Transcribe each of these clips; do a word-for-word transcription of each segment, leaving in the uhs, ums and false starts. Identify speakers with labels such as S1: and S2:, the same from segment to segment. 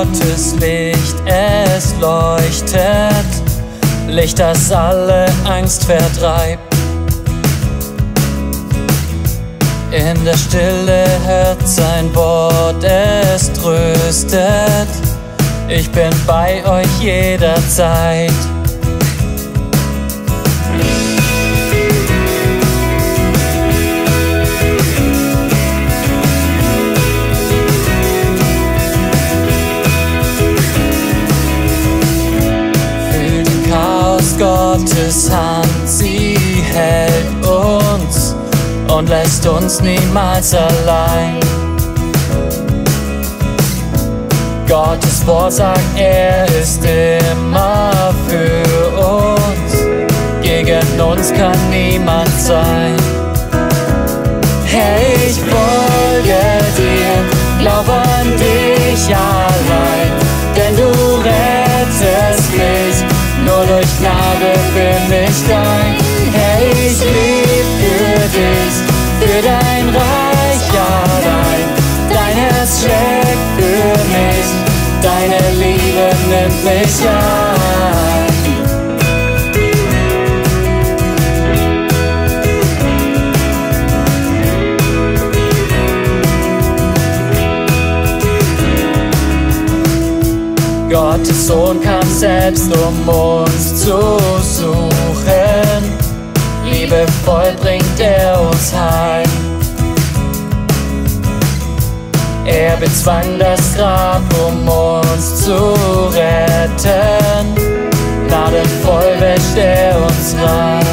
S1: Gottes Licht, es leuchtet, Licht, das alle Angst vertreibt. In der Stille hört sein Wort, es tröstet. Ich bin bei euch jederzeit. Fühlt im Chaos Gottes Hand, sie hält uns und lässt uns niemals allein. Gottes Wort sagt, er ist immer für uns, gegen uns kann niemand sein. Hey, ich folge dir, glaub an dich allein, denn du rettest mich, nur durch Gnade bin ich dein. Hey, ich leb für dich, für dein Reich allein, dein Herz schlägt für mich, deine Liebe nimmt mich ein. Gottes Sohn kam selbst, um uns zu suchen, liebevoll bringt er uns heim. Er bezwang das Grab, um uns zu retten, gnadenvoll wäscht er uns rein.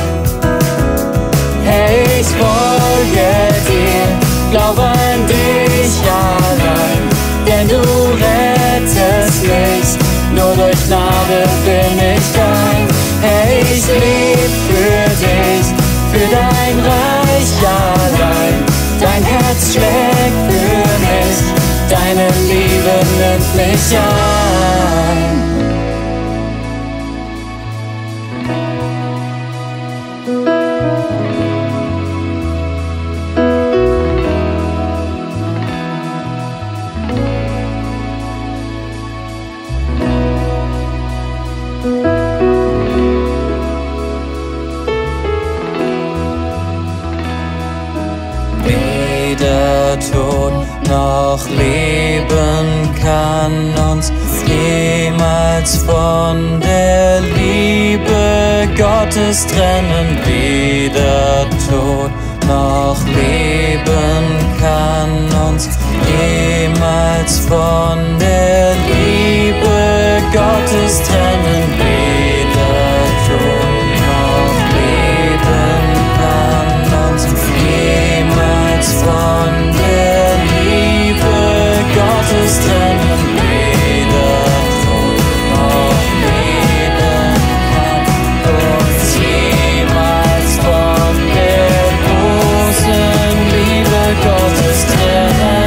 S1: Hey, ich folge dir, glaub an dich allein, denn du rettest mich, nur durch Gnade bin ich dein. Hey, ich leb für dich, für dein Reich allein, dein Herz schlägt für mich, deine Liebe nimmt mich ein. Weder Tod noch Leben kann uns jemals von der Liebe Gottes trennen. Weder Tod noch Leben kann uns jemals von der Liebe Gottes trennen. Weder Tod noch Leben kann uns jemals von der Liebe Gottes trennen. Weder Tod noch Leben kann uns jemals von der großen Liebe Gottes trennen.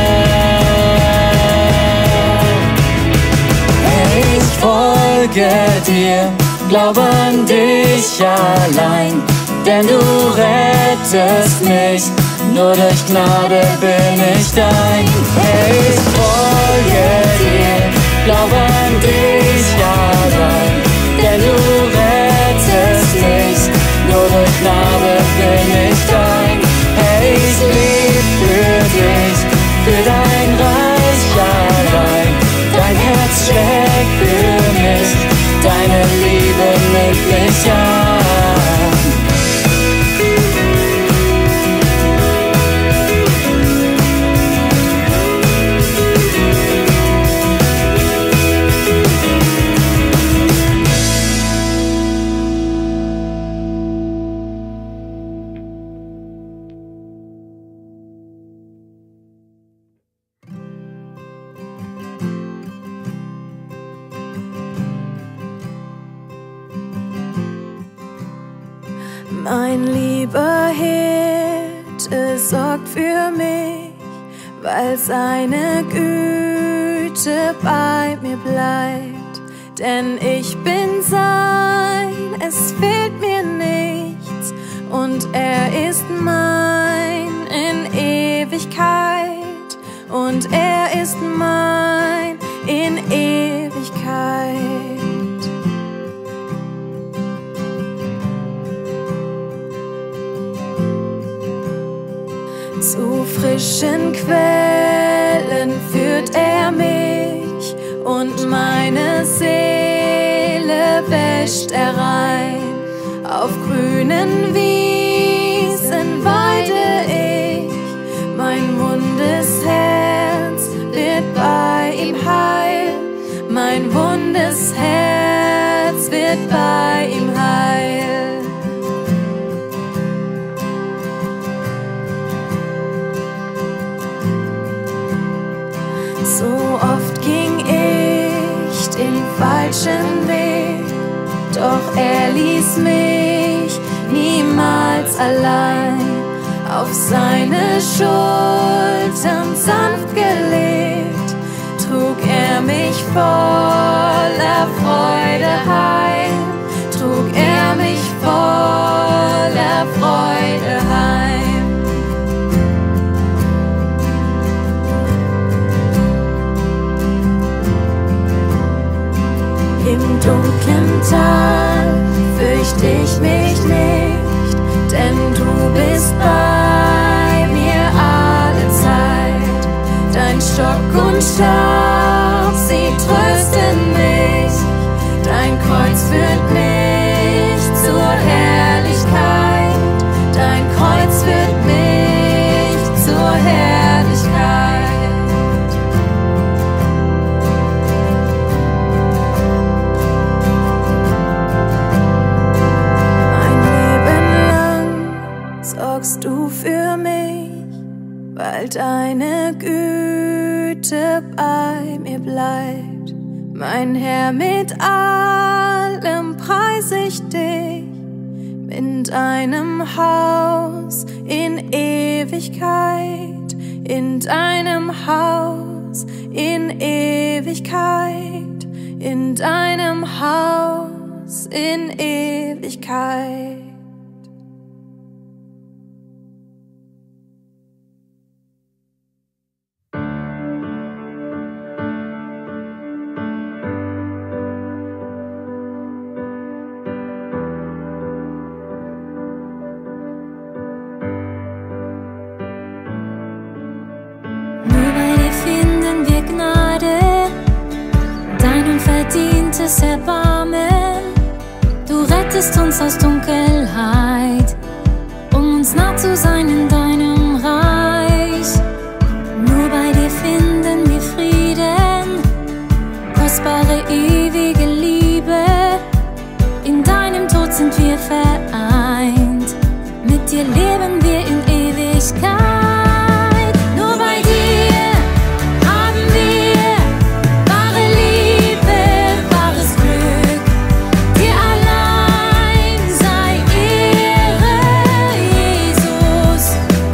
S1: Hey, ich folge dir, glaub an dich allein, denn du rettest mich, nur durch Gnade bin ich dein. Hey, ich folge dir, glaub an dich allein, denn du rettest mich, nur durch Gnade bin ich dein. Hey, ich leb für dich, für dein Reich allein, dein Herz schlägt für mich, deine Liebe nimmt mich ein.
S2: Mein lieber Hirte sorgt für mich, weil seine Güte bei mir bleibt. Denn ich bin sein, es fehlt mir nichts, und er ist mein in Ewigkeit. Und er ist mein in Zu frischen Quellen führt er mich und meine Seele wäscht er rein. Auf grünen Wiesen weide ich, mein wundes Herz wird bei ihm heil. Mein wundes Herz wird bei ihm heil. So oft ging ich den falschen Weg, doch er ließ mich niemals allein. Auf seine Schultern sanft gelegt, trug er mich voller Freude heim, trug er mich voller Freude heim. Im dunklen Tal fürchte ich mich nicht, denn du bist bei mir alle Zeit. Dein Stock und Stab, sie trösten mich, dein Kreuz führt mich zur Herrlichkeit, dein Kreuz führt mich zur Herrlichkeit. Sorgst du für mich, weil deine Güte bei mir bleibt. Mein Herr, mit allem preis ich dich, in deinem Haus in Ewigkeit, in deinem Haus in Ewigkeit, in deinem Haus in Ewigkeit.
S3: Unverdientes Erbarmen, du rettest uns aus Dunkelheit, um uns nah zu sein in deinem Reich. Nur bei dir finden wir Frieden, kostbare ewige Liebe. In deinem Tod sind wir vereint, mit dir leben wir in Ewigkeit. Nur bei dir haben wir wahre Liebe, wahres Glück. Dir allein sei Ehre, Jesus.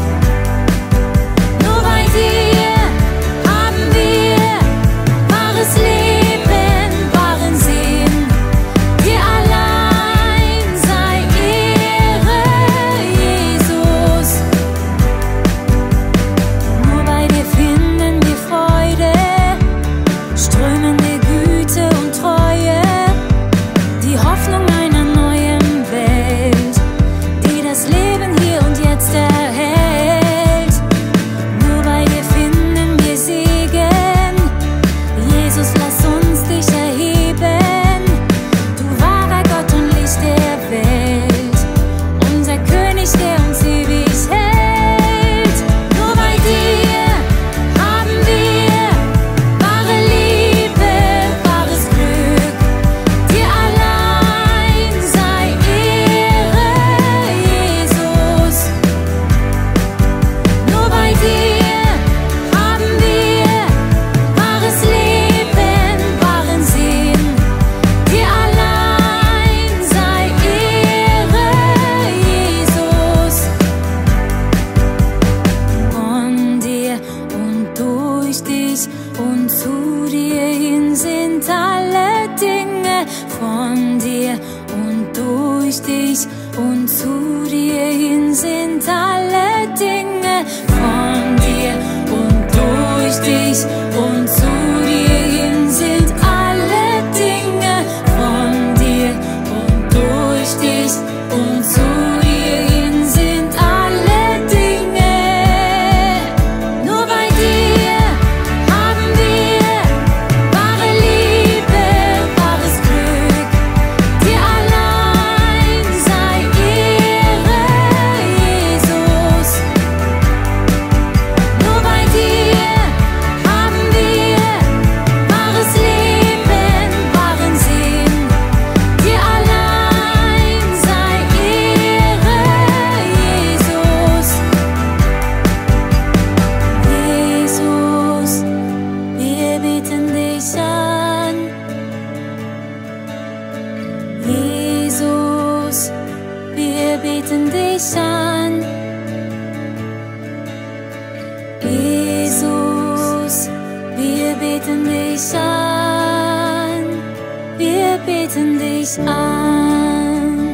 S3: dich an, wir beten dich an.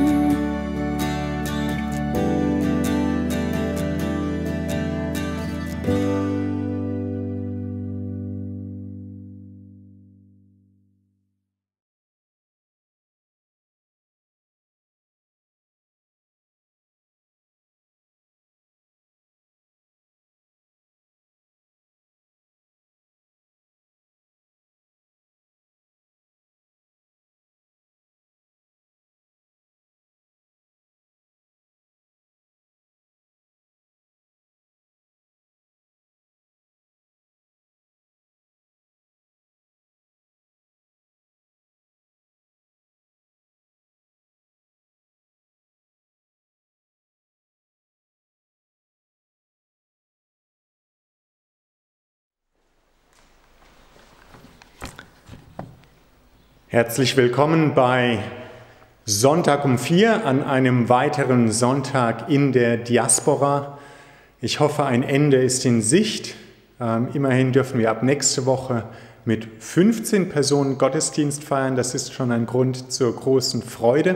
S4: Herzlich willkommen bei Sonntag um vier an einem weiteren Sonntag in der Diaspora. Ich hoffe, ein Ende ist in Sicht. Ähm, immerhin dürfen wir ab nächste Woche mit fünfzehn Personen Gottesdienst feiern. Das ist schon ein Grund zur großen Freude.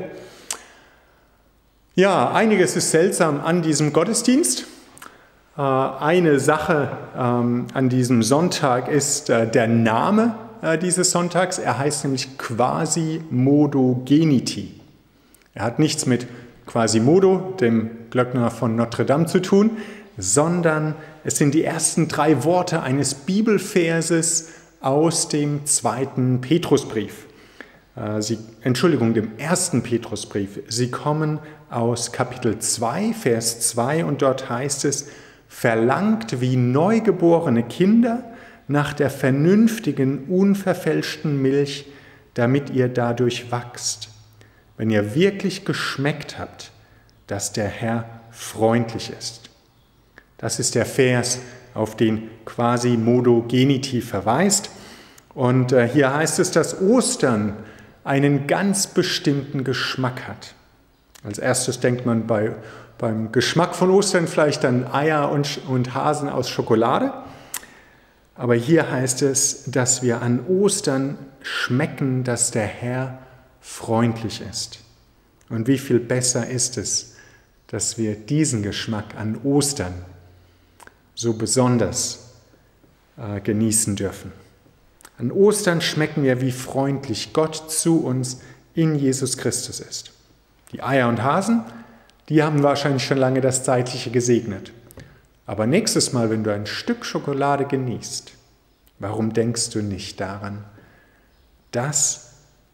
S4: Ja, einiges ist seltsam an diesem Gottesdienst. Äh, eine Sache ähm, an diesem Sonntag ist äh, der Name dieses Sonntags. Er heißt nämlich Quasimodo-Geniti. Er hat nichts mit Quasimodo, dem Glöckner von Notre Dame, zu tun, sondern es sind die ersten drei Worte eines Bibelverses aus dem zweiten Petrusbrief. Sie, Entschuldigung, dem ersten Petrusbrief. Sie kommen aus Kapitel zwei, Vers zwei, und dort heißt es: Verlangt wie neugeborene Kinder nach der vernünftigen, unverfälschten Milch, damit ihr dadurch wachst, wenn ihr wirklich geschmeckt habt, dass der Herr freundlich ist. Das ist der Vers, auf den Quasimodo-Geniti verweist. Und äh, hier heißt es, dass Ostern einen ganz bestimmten Geschmack hat. Als erstes denkt man bei, beim Geschmack von Ostern vielleicht an Eier und, und Hasen aus Schokolade. Aber hier heißt es, dass wir an Ostern schmecken, dass der Herr freundlich ist. Und wie viel besser ist es, dass wir diesen Geschmack an Ostern so besonders äh, genießen dürfen. An Ostern schmecken wir, wie freundlich Gott zu uns in Jesus Christus ist. Die Eier und Hasen, die haben wahrscheinlich schon lange das Zeitliche gesegnet. Aber nächstes Mal, wenn du ein Stück Schokolade genießt, warum denkst du nicht daran, dass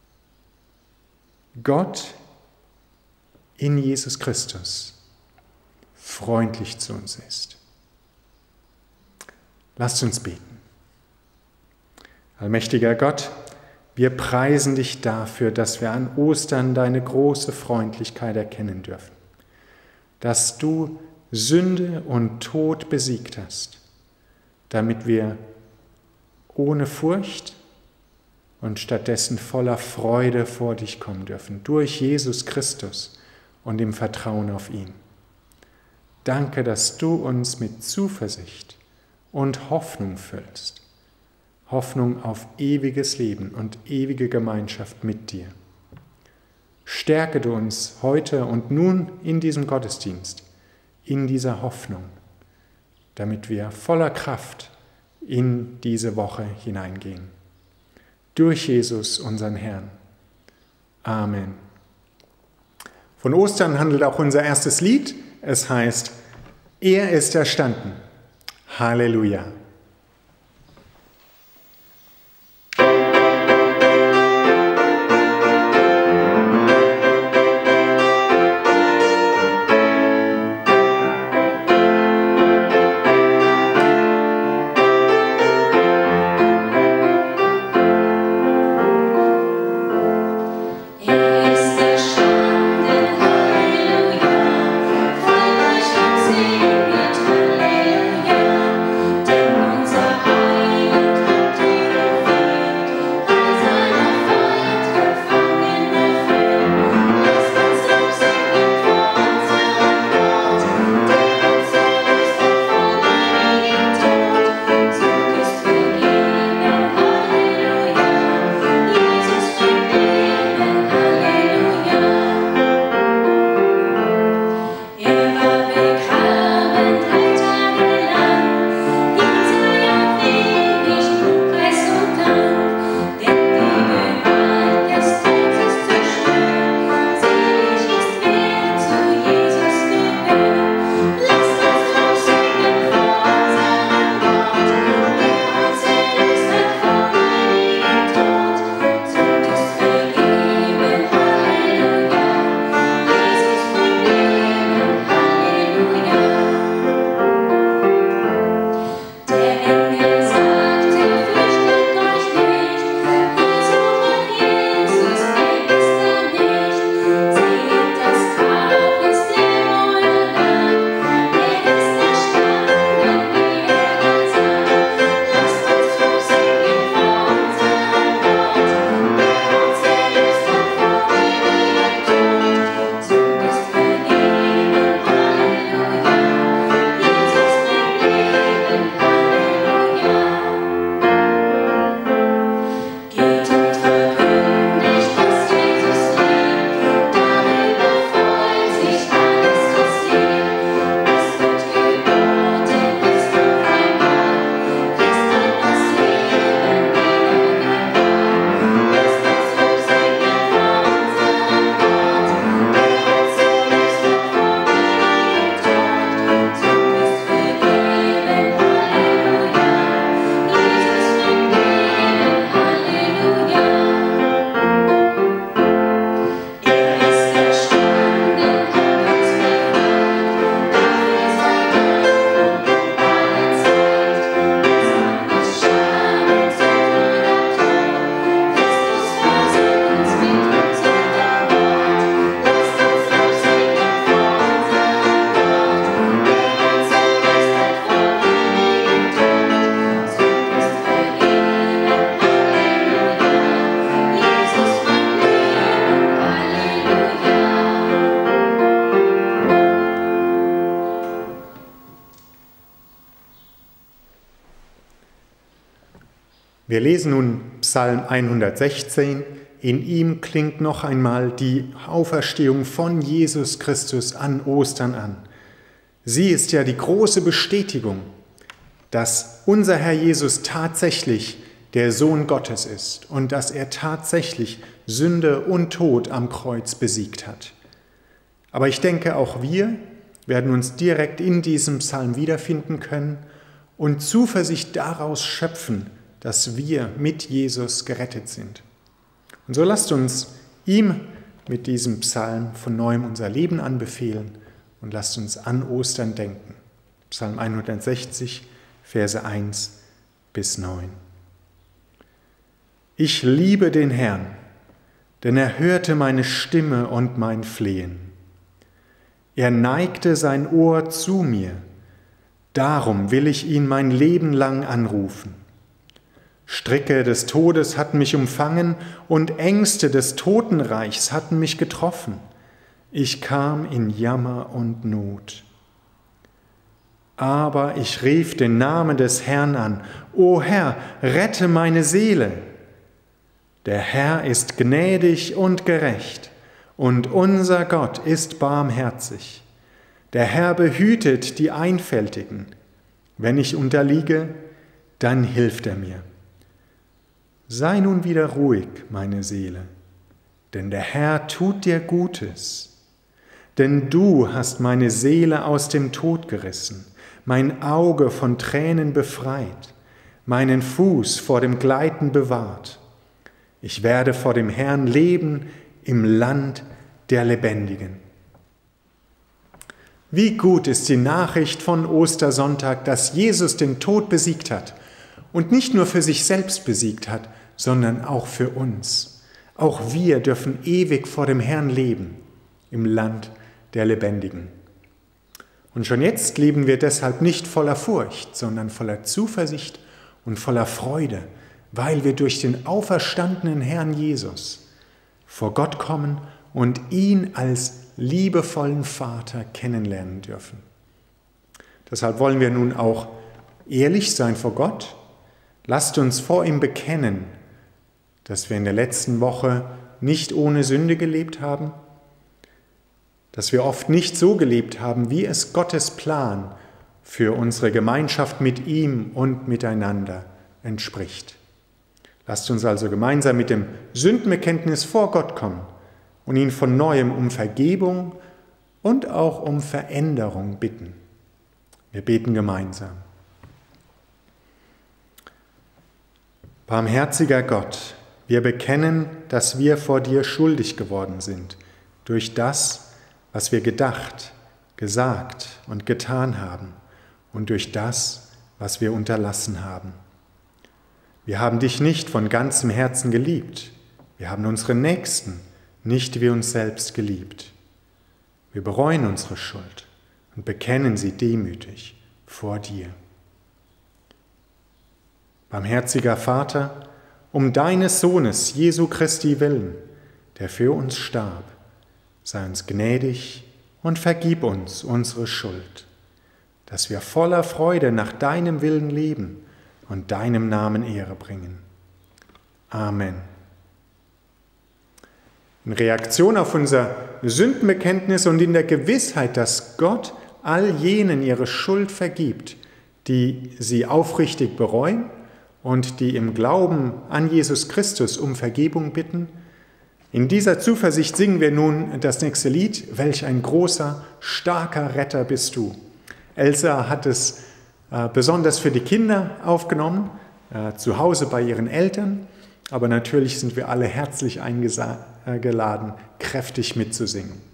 S4: Gott in Jesus Christus freundlich zu uns ist? Lasst uns beten. Allmächtiger Gott, wir preisen dich dafür, dass wir an Ostern deine große Freundlichkeit erkennen dürfen, dass du Sünde und Tod besiegt hast, damit wir ohne Furcht und stattdessen voller Freude vor dich kommen dürfen, durch Jesus Christus und im Vertrauen auf ihn. Danke, dass du uns mit Zuversicht und Hoffnung füllst, Hoffnung auf ewiges Leben und ewige Gemeinschaft mit dir. Stärke du uns heute und nun in diesem Gottesdienst, in dieser Hoffnung, damit wir voller Kraft in diese Woche hineingehen. Durch Jesus, unseren Herrn. Amen. Von Ostern handelt auch unser erstes Lied. Es heißt, er ist erstanden. Halleluja.
S3: Halleluja,
S4: Wir lesen nun Psalm hundertsechzehn. In ihm klingt noch einmal die Auferstehung von Jesus Christus an Ostern an. Sie ist ja die große Bestätigung, dass unser Herr Jesus tatsächlich der Sohn Gottes ist und dass er tatsächlich Sünde und Tod am Kreuz besiegt hat. Aber ich denke, auch wir werden uns direkt in diesem Psalm wiederfinden können und Zuversicht daraus schöpfen, dass wir mit Jesus gerettet sind. Und so lasst uns ihm mit diesem Psalm von neuem unser Leben anbefehlen und lasst uns an Ostern denken. Psalm hundertsechzig, Verse eins bis neun. Ich liebe den Herrn, denn er hörte meine Stimme und mein Flehen. Er neigte sein Ohr zu mir, darum will ich ihn mein Leben lang anrufen. Stricke des Todes hatten mich umfangen und Ängste des Totenreichs hatten mich getroffen. Ich kam in Jammer und Not. Aber ich rief den Namen des Herrn an. O Herr, rette meine Seele. Der Herr ist gnädig und gerecht, und unser Gott ist barmherzig. Der Herr behütet die Einfältigen. Wenn ich unterliege, dann hilft er mir. Sei nun wieder ruhig, meine Seele, denn der Herr tut dir Gutes. Denn du hast meine Seele aus dem Tod gerissen, mein Auge von Tränen befreit, meinen Fuß vor dem Gleiten bewahrt. Ich werde vor dem Herrn leben im Land der Lebendigen. Wie gut ist die Nachricht von Ostersonntag, dass Jesus den Tod besiegt hat und nicht nur für sich selbst besiegt hat, sondern auch für uns. Auch wir dürfen ewig vor dem Herrn leben, im Land der Lebendigen. Und schon jetzt leben wir deshalb nicht voller Furcht, sondern voller Zuversicht und voller Freude, weil wir durch den auferstandenen Herrn Jesus vor Gott kommen und ihn als liebevollen Vater kennenlernen dürfen. Deshalb wollen wir nun auch ehrlich sein vor Gott. Lasst uns vor ihm bekennen, dass wir in der letzten Woche nicht ohne Sünde gelebt haben, dass wir oft nicht so gelebt haben, wie es Gottes Plan für unsere Gemeinschaft mit ihm und miteinander entspricht. Lasst uns also gemeinsam mit dem Sündenbekenntnis vor Gott kommen und ihn von neuem um Vergebung und auch um Veränderung bitten. Wir beten gemeinsam. Barmherziger Gott, wir bekennen, dass wir vor dir schuldig geworden sind, durch das, was wir gedacht, gesagt und getan haben und durch das, was wir unterlassen haben. Wir haben dich nicht von ganzem Herzen geliebt. Wir haben unsere Nächsten nicht wie uns selbst geliebt. Wir bereuen unsere Schuld und bekennen sie demütig vor dir. Barmherziger Vater, um deines Sohnes Jesu Christi willen, der für uns starb, sei uns gnädig und vergib uns unsere Schuld, dass wir voller Freude nach deinem Willen leben und deinem Namen Ehre bringen. Amen. In Reaktion auf unser Sündenbekenntnis und in der Gewissheit, dass Gott all jenen ihre Schuld vergibt, die sie aufrichtig bereuen und die im Glauben an Jesus Christus um Vergebung bitten, in dieser Zuversicht singen wir nun das nächste Lied, welch ein großer, starker Retter bist du. Elsa hat es äh, besonders für die Kinder aufgenommen, äh, zu Hause bei ihren Eltern, aber natürlich sind wir alle herzlich eingeladen, kräftig mitzusingen.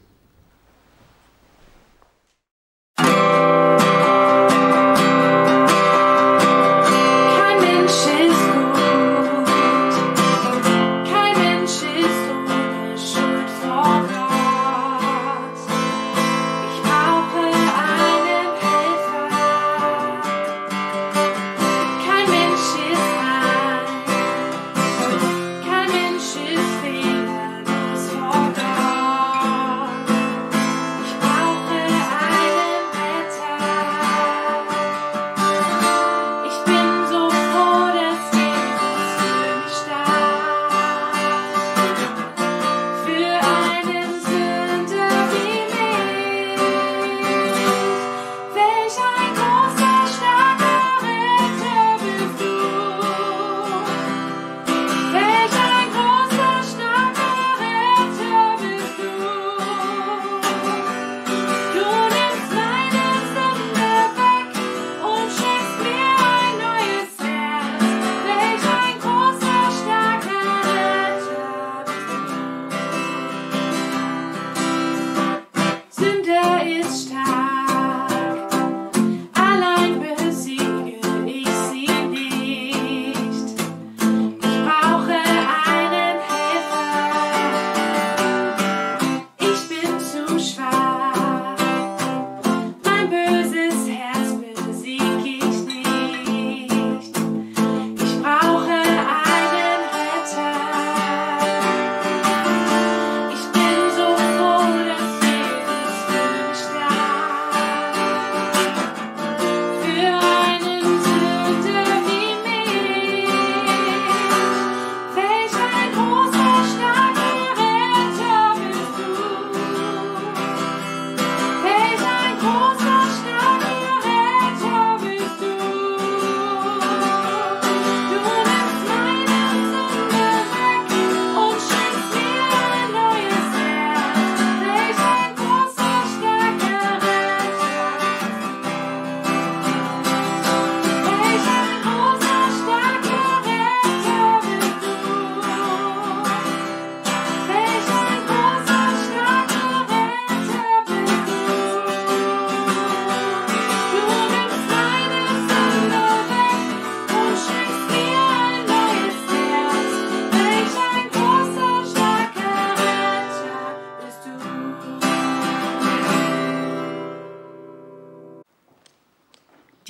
S2: Kein Mensch ist fehlerlos vor Gott.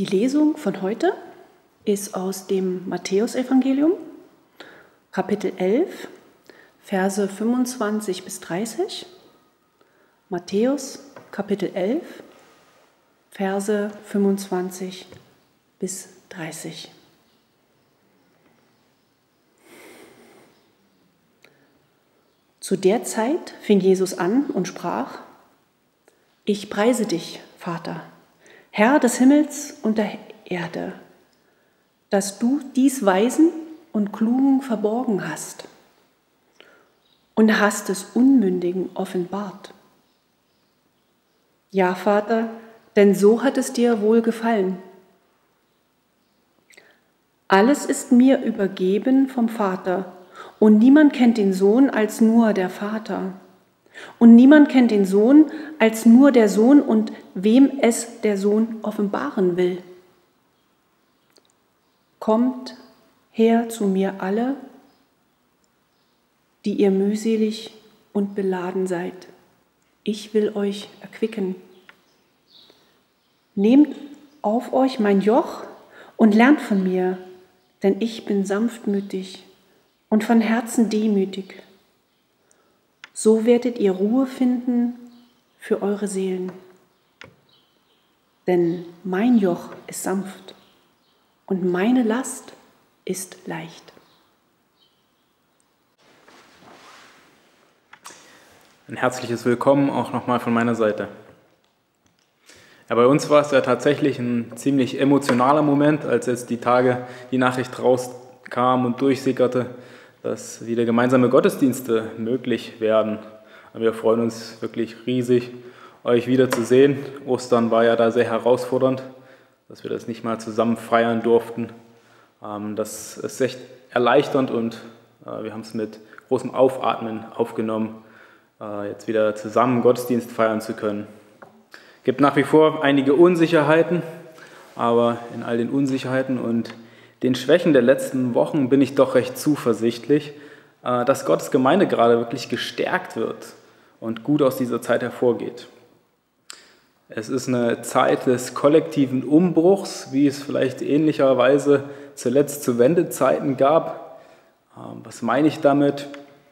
S5: Lesung von heute ist aus dem Matthäusevangelium, Kapitel elf, Verse fünfundzwanzig bis dreißig. Matthäus, Kapitel elf, Verse fünfundzwanzig bis dreißig. Zu der Zeit fing Jesus an und sprach: Ich preise dich, Vater, Herr des Himmels und der Erde, dass du dies Weisen und Klugen verborgen hast und hast es Unmündigen offenbart. Ja, Vater, denn so hat es dir wohl gefallen. Alles ist mir übergeben vom Vater, und niemand kennt den Sohn als nur der Vater. Und niemand kennt den Sohn als nur der Sohn und wem es der Sohn offenbaren will. Kommt her zu mir alle, die ihr mühselig und beladen seid. Ich will euch erquicken. Nehmt auf euch mein Joch und lernt von mir, denn ich bin sanftmütig und von Herzen demütig. So werdet ihr Ruhe finden für eure Seelen. Denn mein Joch ist sanft und meine Last ist leicht.
S6: Ein herzliches Willkommen auch nochmal von meiner Seite. Ja, bei uns war es ja tatsächlich ein ziemlich emotionaler Moment, als jetzt die Tage die Nachricht rauskam und durchsickerte, dass wieder gemeinsame Gottesdienste möglich werden. Wir freuen uns wirklich riesig, euch wieder zu sehen. Ostern war ja da sehr herausfordernd, dass wir das nicht mal zusammen feiern durften. Das ist echt erleichternd und wir haben es mit großem Aufatmen aufgenommen, jetzt wieder zusammen Gottesdienst feiern zu können. Es gibt nach wie vor einige Unsicherheiten, aber in all den Unsicherheiten und den Schwächen der letzten Wochen bin ich doch recht zuversichtlich, dass Gottes Gemeinde gerade wirklich gestärkt wird und gut aus dieser Zeit hervorgeht. Es ist eine Zeit des kollektiven Umbruchs, wie es vielleicht ähnlicherweise zuletzt zu Wendezeiten gab. Was meine ich damit?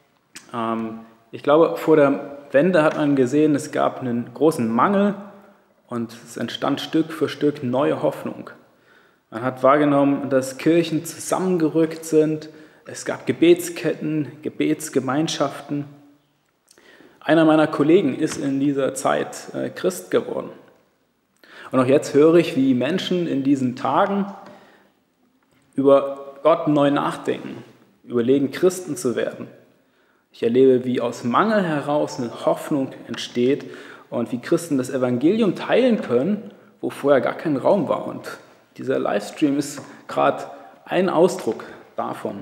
S6: Ich glaube, vor der Wende hat man gesehen, es gab einen großen Mangel und es entstand Stück für Stück neue Hoffnung. Man hat wahrgenommen, dass Kirchen zusammengerückt sind. Es gab Gebetsketten, Gebetsgemeinschaften. Einer meiner Kollegen ist in dieser Zeit Christ geworden. Und auch jetzt höre ich, wie Menschen in diesen Tagen über Gott neu nachdenken, überlegen, Christen zu werden. Ich erlebe, wie aus Mangel heraus eine Hoffnung entsteht und wie Christen das Evangelium teilen können, wo vorher gar kein Raum war. Und dieser Livestream ist gerade ein Ausdruck davon.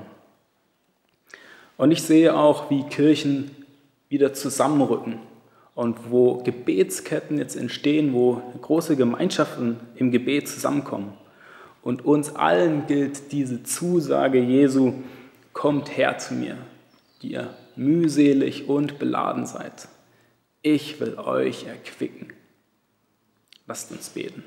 S6: Und ich sehe auch, wie Kirchen wieder zusammenrücken und wo Gebetsketten jetzt entstehen, wo große Gemeinschaften im Gebet zusammenkommen. Und uns allen gilt diese Zusage Jesu: Kommt her zu mir, die ihr mühselig und beladen seid. Ich will euch erquicken. Lasst uns beten.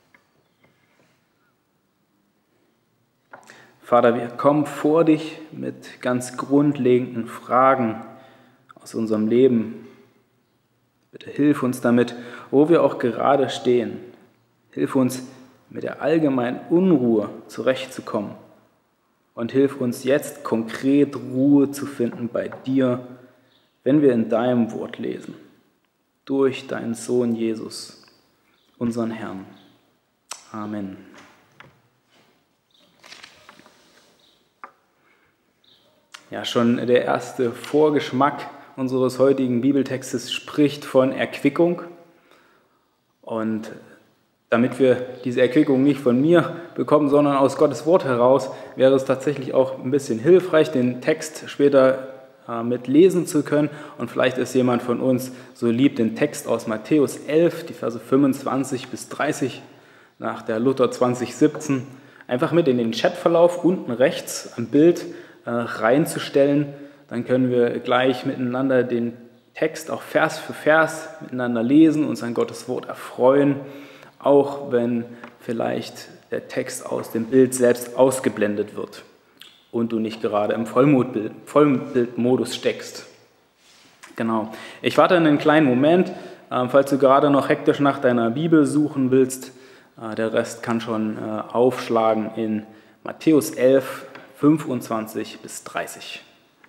S6: Vater, wir kommen vor dich mit ganz grundlegenden Fragen aus unserem Leben. Bitte hilf uns damit, wo wir auch gerade stehen. Hilf uns, mit der allgemeinen Unruhe zurechtzukommen. Und hilf uns jetzt konkret Ruhe zu finden bei dir, wenn wir in deinem Wort lesen. Durch deinen Sohn Jesus, unseren Herrn. Amen. Ja, schon der erste Vorgeschmack unseres heutigen Bibeltextes spricht von Erquickung. Und damit wir diese Erquickung nicht von mir bekommen, sondern aus Gottes Wort heraus, wäre es tatsächlich auch ein bisschen hilfreich, den Text später äh, mit lesen zu können. Und vielleicht ist jemand von uns so lieb, den Text aus Matthäus elf, die Verse fünfundzwanzig bis dreißig, nach der Luther zwanzig siebzehn, einfach mit in den Chatverlauf unten rechts am Bild äh, reinzustellen. Dann können wir gleich miteinander den Text auch Vers für Vers miteinander lesen, uns an Gottes Wort erfreuen, auch wenn vielleicht der Text aus dem Bild selbst ausgeblendet wird und du nicht gerade im Vollmodbild, Vollbildmodus steckst. Genau. Ich warte einen kleinen Moment, äh, falls du gerade noch hektisch nach deiner Bibel suchen willst. Äh, der Rest kann schon äh, aufschlagen in Matthäus elf, fünfundzwanzig bis dreißig.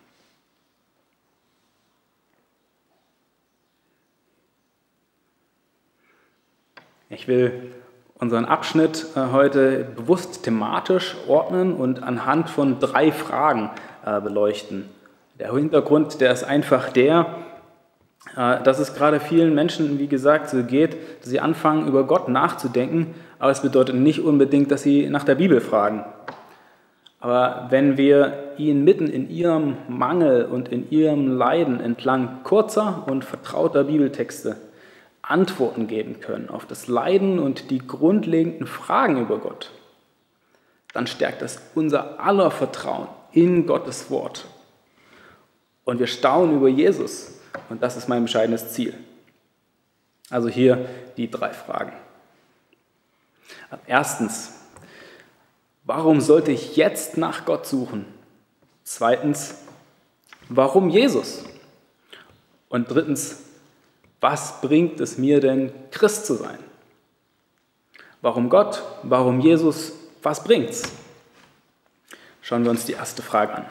S6: Ich will unseren Abschnitt äh, heute bewusst thematisch ordnen und anhand von drei Fragen äh, beleuchten. Der Hintergrund, der ist einfach der, äh, dass es gerade vielen Menschen, wie gesagt, so geht, dass sie anfangen, über Gott nachzudenken, aber es bedeutet nicht unbedingt, dass sie nach der Bibel fragen. Aber wenn wir ihnen mitten in ihrem Mangel und in ihrem Leiden entlang kurzer und vertrauter Bibeltexte Antworten geben können auf das Leiden und die grundlegenden Fragen über Gott, dann stärkt das unser aller Vertrauen in Gottes Wort. Und wir staunen über Jesus. Und das ist mein bescheidenes Ziel. Also hier die drei Fragen. Erstens, warum sollte ich jetzt nach Gott suchen? Zweitens, warum Jesus? Und drittens, was bringt es mir denn, Christ zu sein? Warum Gott? Warum Jesus? Was bringt's? Schauen wir uns die erste Frage an.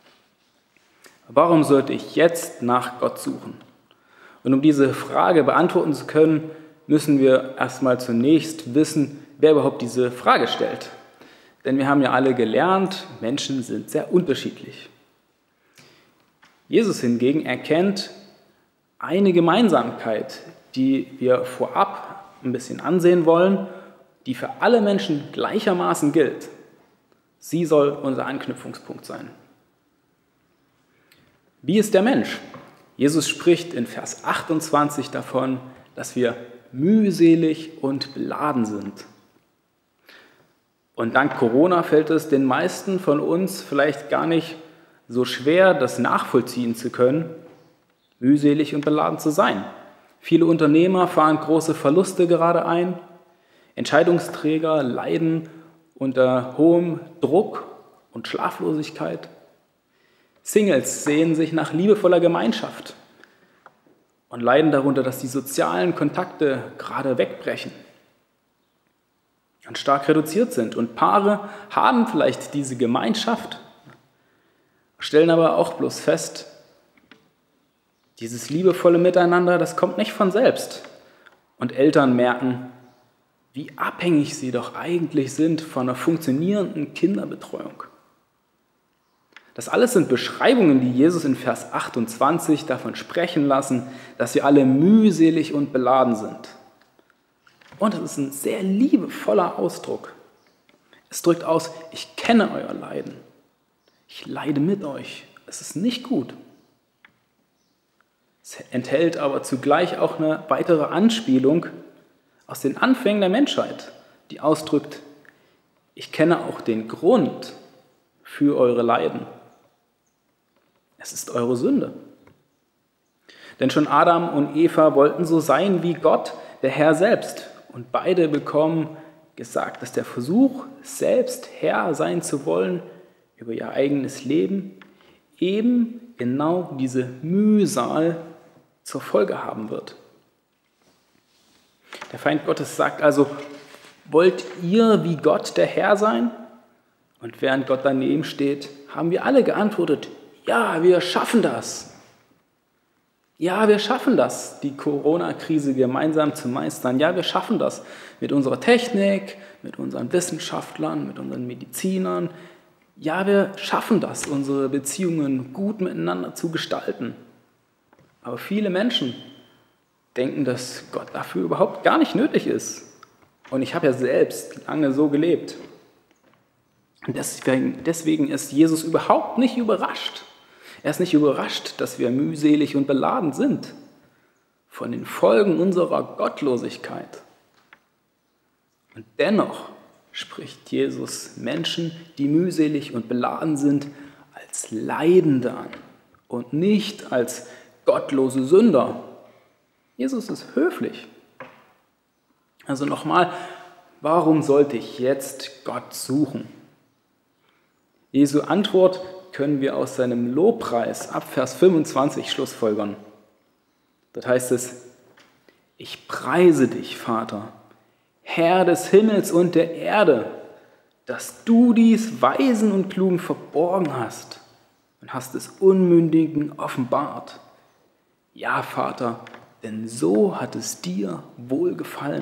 S6: Warum sollte ich jetzt nach Gott suchen? Und um diese Frage beantworten zu können, müssen wir erstmal zunächst wissen, wer überhaupt diese Frage stellt. Denn wir haben ja alle gelernt, Menschen sind sehr unterschiedlich. Jesus hingegen erkennt eine Gemeinsamkeit, die wir vorab ein bisschen ansehen wollen, die für alle Menschen gleichermaßen gilt. Sie soll unser Anknüpfungspunkt sein. Wie ist der Mensch? Jesus spricht in Vers achtundzwanzig davon, dass wir mühselig und beladen sind. Und dank Corona fällt es den meisten von uns vielleicht gar nicht so schwer, das nachvollziehen zu können, mühselig und beladen zu sein. Viele Unternehmer fahren große Verluste gerade ein. Entscheidungsträger leiden unter hohem Druck und Schlaflosigkeit. Singles sehnen sich nach liebevoller Gemeinschaft und leiden darunter, dass die sozialen Kontakte gerade wegbrechen und stark reduziert sind. Und Paare haben vielleicht diese Gemeinschaft, stellen aber auch bloß fest, dieses liebevolle Miteinander, das kommt nicht von selbst. Und Eltern merken, wie abhängig sie doch eigentlich sind von einer funktionierenden Kinderbetreuung. Das alles sind Beschreibungen, die Jesus in Vers achtundzwanzig davon sprechen lassen, dass wir alle mühselig und beladen sind. Und es ist ein sehr liebevoller Ausdruck. Es drückt aus, ich kenne euer Leiden. Ich leide mit euch. Es ist nicht gut. Es enthält aber zugleich auch eine weitere Anspielung aus den Anfängen der Menschheit, die ausdrückt, ich kenne auch den Grund für eure Leiden. Es ist eure Sünde. Denn schon Adam und Eva wollten so sein wie Gott, der Herr selbst. Und beide bekommen gesagt, dass der Versuch, selbst Herr sein zu wollen über ihr eigenes Leben, eben genau diese Mühsal zur Folge haben wird. Der Feind Gottes sagt also, wollt ihr wie Gott der Herr sein? Und während Gott daneben steht, haben wir alle geantwortet, ja, wir schaffen das. Ja, wir schaffen das, die Corona-Krise gemeinsam zu meistern. Ja, wir schaffen das mit unserer Technik, mit unseren Wissenschaftlern, mit unseren Medizinern. Ja, wir schaffen das, unsere Beziehungen gut miteinander zu gestalten. Aber viele Menschen denken, dass Gott dafür überhaupt gar nicht nötig ist. Und ich habe ja selbst lange so gelebt. Und deswegen, deswegen ist Jesus überhaupt nicht überrascht. Er ist nicht überrascht, dass wir mühselig und beladen sind von den Folgen unserer Gottlosigkeit. Und dennoch spricht Jesus Menschen, die mühselig und beladen sind, als Leidende an und nicht als gottlose Sünder. Jesus ist höflich. Also nochmal, Warum sollte ich jetzt Gott suchen? Jesu Antwort können wir aus seinem Lobpreis ab Vers fünfundzwanzig schlussfolgern. Dort heißt es: Ich preise dich, Vater, Herr des Himmels und der Erde, dass du dies Weisen und Klugen verborgen hast und hast es Unmündigen offenbart. Ja, Vater, denn so hat es dir wohlgefallen.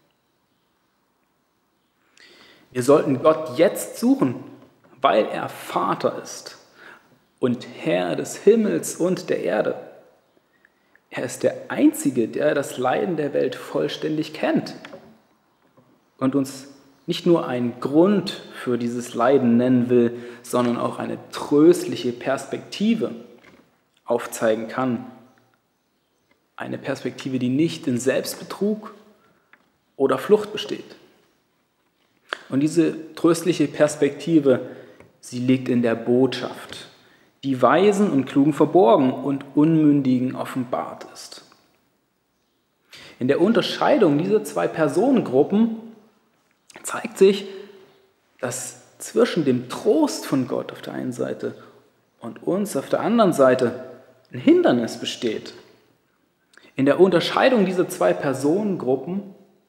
S6: Wir sollten Gott jetzt suchen, weil er Vater ist und Herr des Himmels und der Erde. Er ist der Einzige, der das Leiden der Welt vollständig kennt und uns nicht nur einen Grund für dieses Leiden nennen will, sondern auch eine tröstliche Perspektive aufzeigen kann. Eine Perspektive, die nicht in Selbstbetrug oder Flucht besteht. Und diese tröstliche Perspektive, sie liegt in der Botschaft, die Weisen und Klugen verborgen und Unmündigen offenbart ist. In der Unterscheidung dieser zwei Personengruppen zeigt sich, dass zwischen dem Trost von Gott auf der einen Seite und uns auf der anderen Seite ein Hindernis besteht. In der Unterscheidung dieser zwei Personengruppen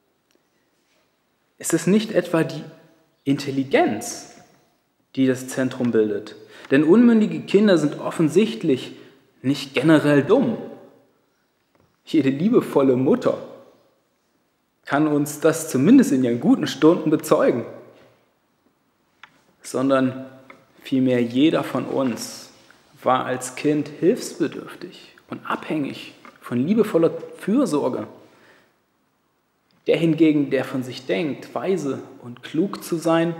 S6: ist es nicht etwa die Intelligenz, die das Zentrum bildet. Denn unmündige Kinder sind offensichtlich nicht generell dumm. Jede liebevolle Mutter kann uns das zumindest in ihren guten Stunden bezeugen. Sondern vielmehr jeder von uns war als Kind hilfsbedürftig und abhängig von liebevoller Fürsorge. Der hingegen, der von sich denkt, weise und klug zu sein,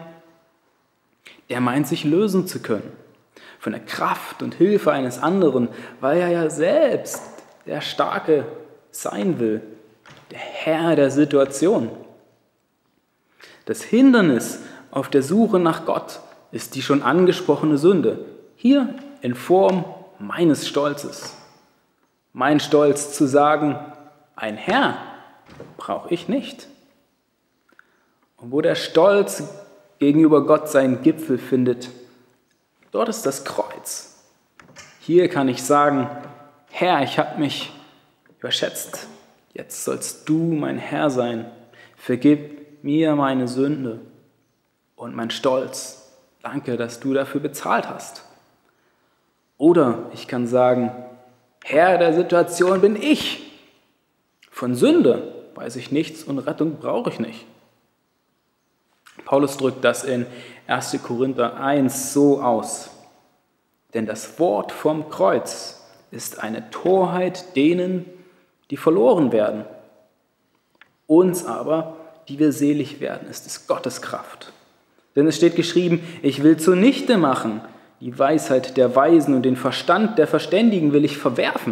S6: der meint, sich lösen zu können von der Kraft und Hilfe eines anderen, weil er ja selbst der Starke sein will, der Herr der Situation. Das Hindernis auf der Suche nach Gott ist die schon angesprochene Sünde, hier in Form meines Stolzes. Mein Stolz zu sagen, ein Herr brauche ich nicht. Und wo der Stolz gegenüber Gott seinen Gipfel findet, dort ist das Kreuz. Hier kann ich sagen, Herr, ich habe mich überschätzt. Jetzt sollst du mein Herr sein. Vergib mir meine Sünde und mein Stolz. Danke, dass du dafür bezahlt hast. Oder ich kann sagen, Herr der Situation bin ich. Von Sünde weiß ich nichts und Rettung brauche ich nicht. Paulus drückt das in erster Korinther eins so aus. Denn das Wort vom Kreuz ist eine Torheit denen, die verloren werden. Uns aber, die wir selig werden, ist es Gottes Kraft. Denn es steht geschrieben, ich will zunichte machen, die Weisheit der Weisen und den Verstand der Verständigen will ich verwerfen.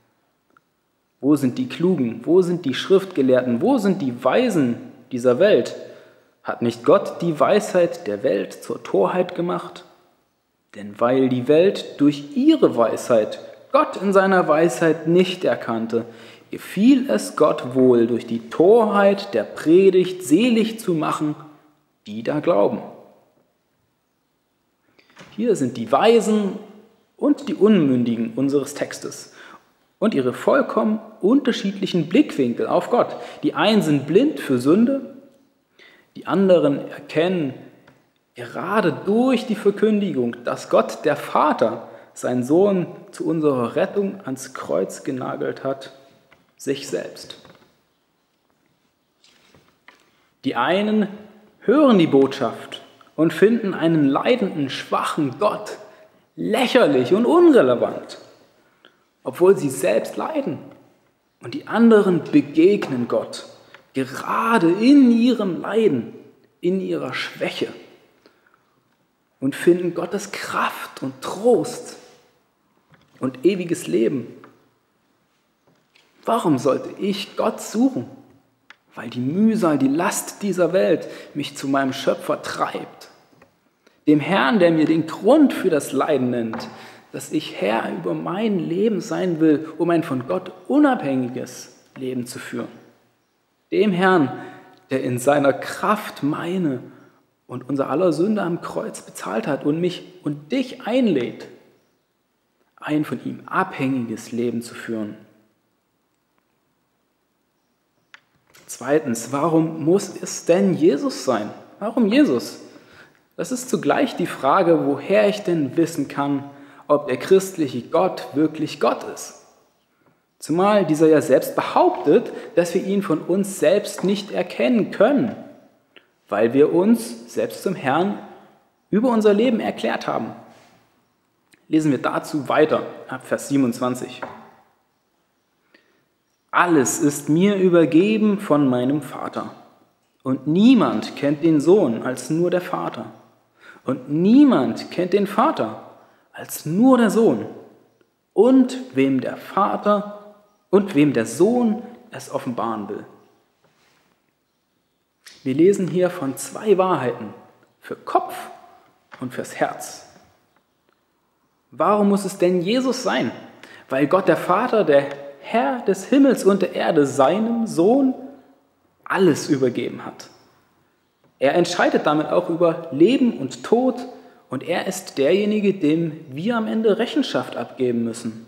S6: Wo sind die Klugen? Wo sind die Schriftgelehrten? Wo sind die Weisen dieser Welt? Hat nicht Gott die Weisheit der Welt zur Torheit gemacht? Denn weil die Welt durch ihre Weisheit Gott in seiner Weisheit nicht erkannte, gefiel es Gott wohl, durch die Torheit der Predigt selig zu machen, die da glauben. Hier sind die Weisen und die Unmündigen unseres Textes und ihre vollkommen unterschiedlichen Blickwinkel auf Gott. Die einen sind blind für Sünde, die anderen erkennen gerade durch die Verkündigung, dass Gott, der Vater, seinen Sohn zu unserer Rettung ans Kreuz genagelt hat, sich selbst. Die einen hören die Botschaft und finden einen leidenden, schwachen Gott lächerlich und unrelevant, obwohl sie selbst leiden. Und die anderen begegnen Gott, gerade in ihrem Leiden, in ihrer Schwäche und finden Gottes Kraft und Trost und ewiges Leben. Warum sollte ich Gott suchen? Weil die Mühsal, die Last dieser Welt mich zu meinem Schöpfer treibt. Dem Herrn, der mir den Grund für das Leiden nennt, dass ich Herr über mein Leben sein will, um ein von Gott unabhängiges Leben zu führen. Dem Herrn, der in seiner Kraft meine und unser aller Sünde am Kreuz bezahlt hat und mich und dich einlädt, ein von ihm abhängiges Leben zu führen. Zweitens, warum muss es denn Jesus sein? Warum Jesus? Das ist zugleich die Frage, woher ich denn wissen kann, ob der christliche Gott wirklich Gott ist. Zumal dieser ja selbst behauptet, dass wir ihn von uns selbst nicht erkennen können, weil wir uns selbst zum Herrn über unser Leben erklärt haben. Lesen wir dazu weiter, ab Vers siebenundzwanzig. Alles ist mir übergeben von meinem Vater. Und niemand kennt den Sohn als nur der Vater. Und niemand kennt den Vater als nur der Sohn. Und wem der Vater und wem der Sohn es offenbaren will. Wir lesen hier von zwei Wahrheiten, für Kopf und fürs Herz. Warum muss es denn Jesus sein? Weil Gott der Vater, der Herr des Himmels und der Erde, seinem Sohn alles übergeben hat. Er entscheidet damit auch über Leben und Tod und er ist derjenige, dem wir am Ende Rechenschaft abgeben müssen.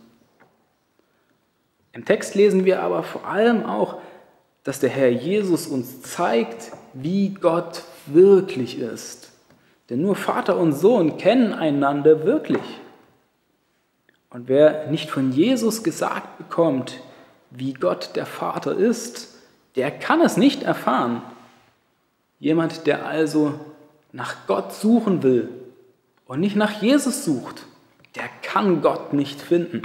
S6: Im Text lesen wir aber vor allem auch, dass der Herr Jesus uns zeigt, wie Gott wirklich ist. Denn nur Vater und Sohn kennen einander wirklich. Und wer nicht von Jesus gesagt bekommt, wie Gott der Vater ist, der kann es nicht erfahren. Jemand, der also nach Gott suchen will und nicht nach Jesus sucht, der kann Gott nicht finden.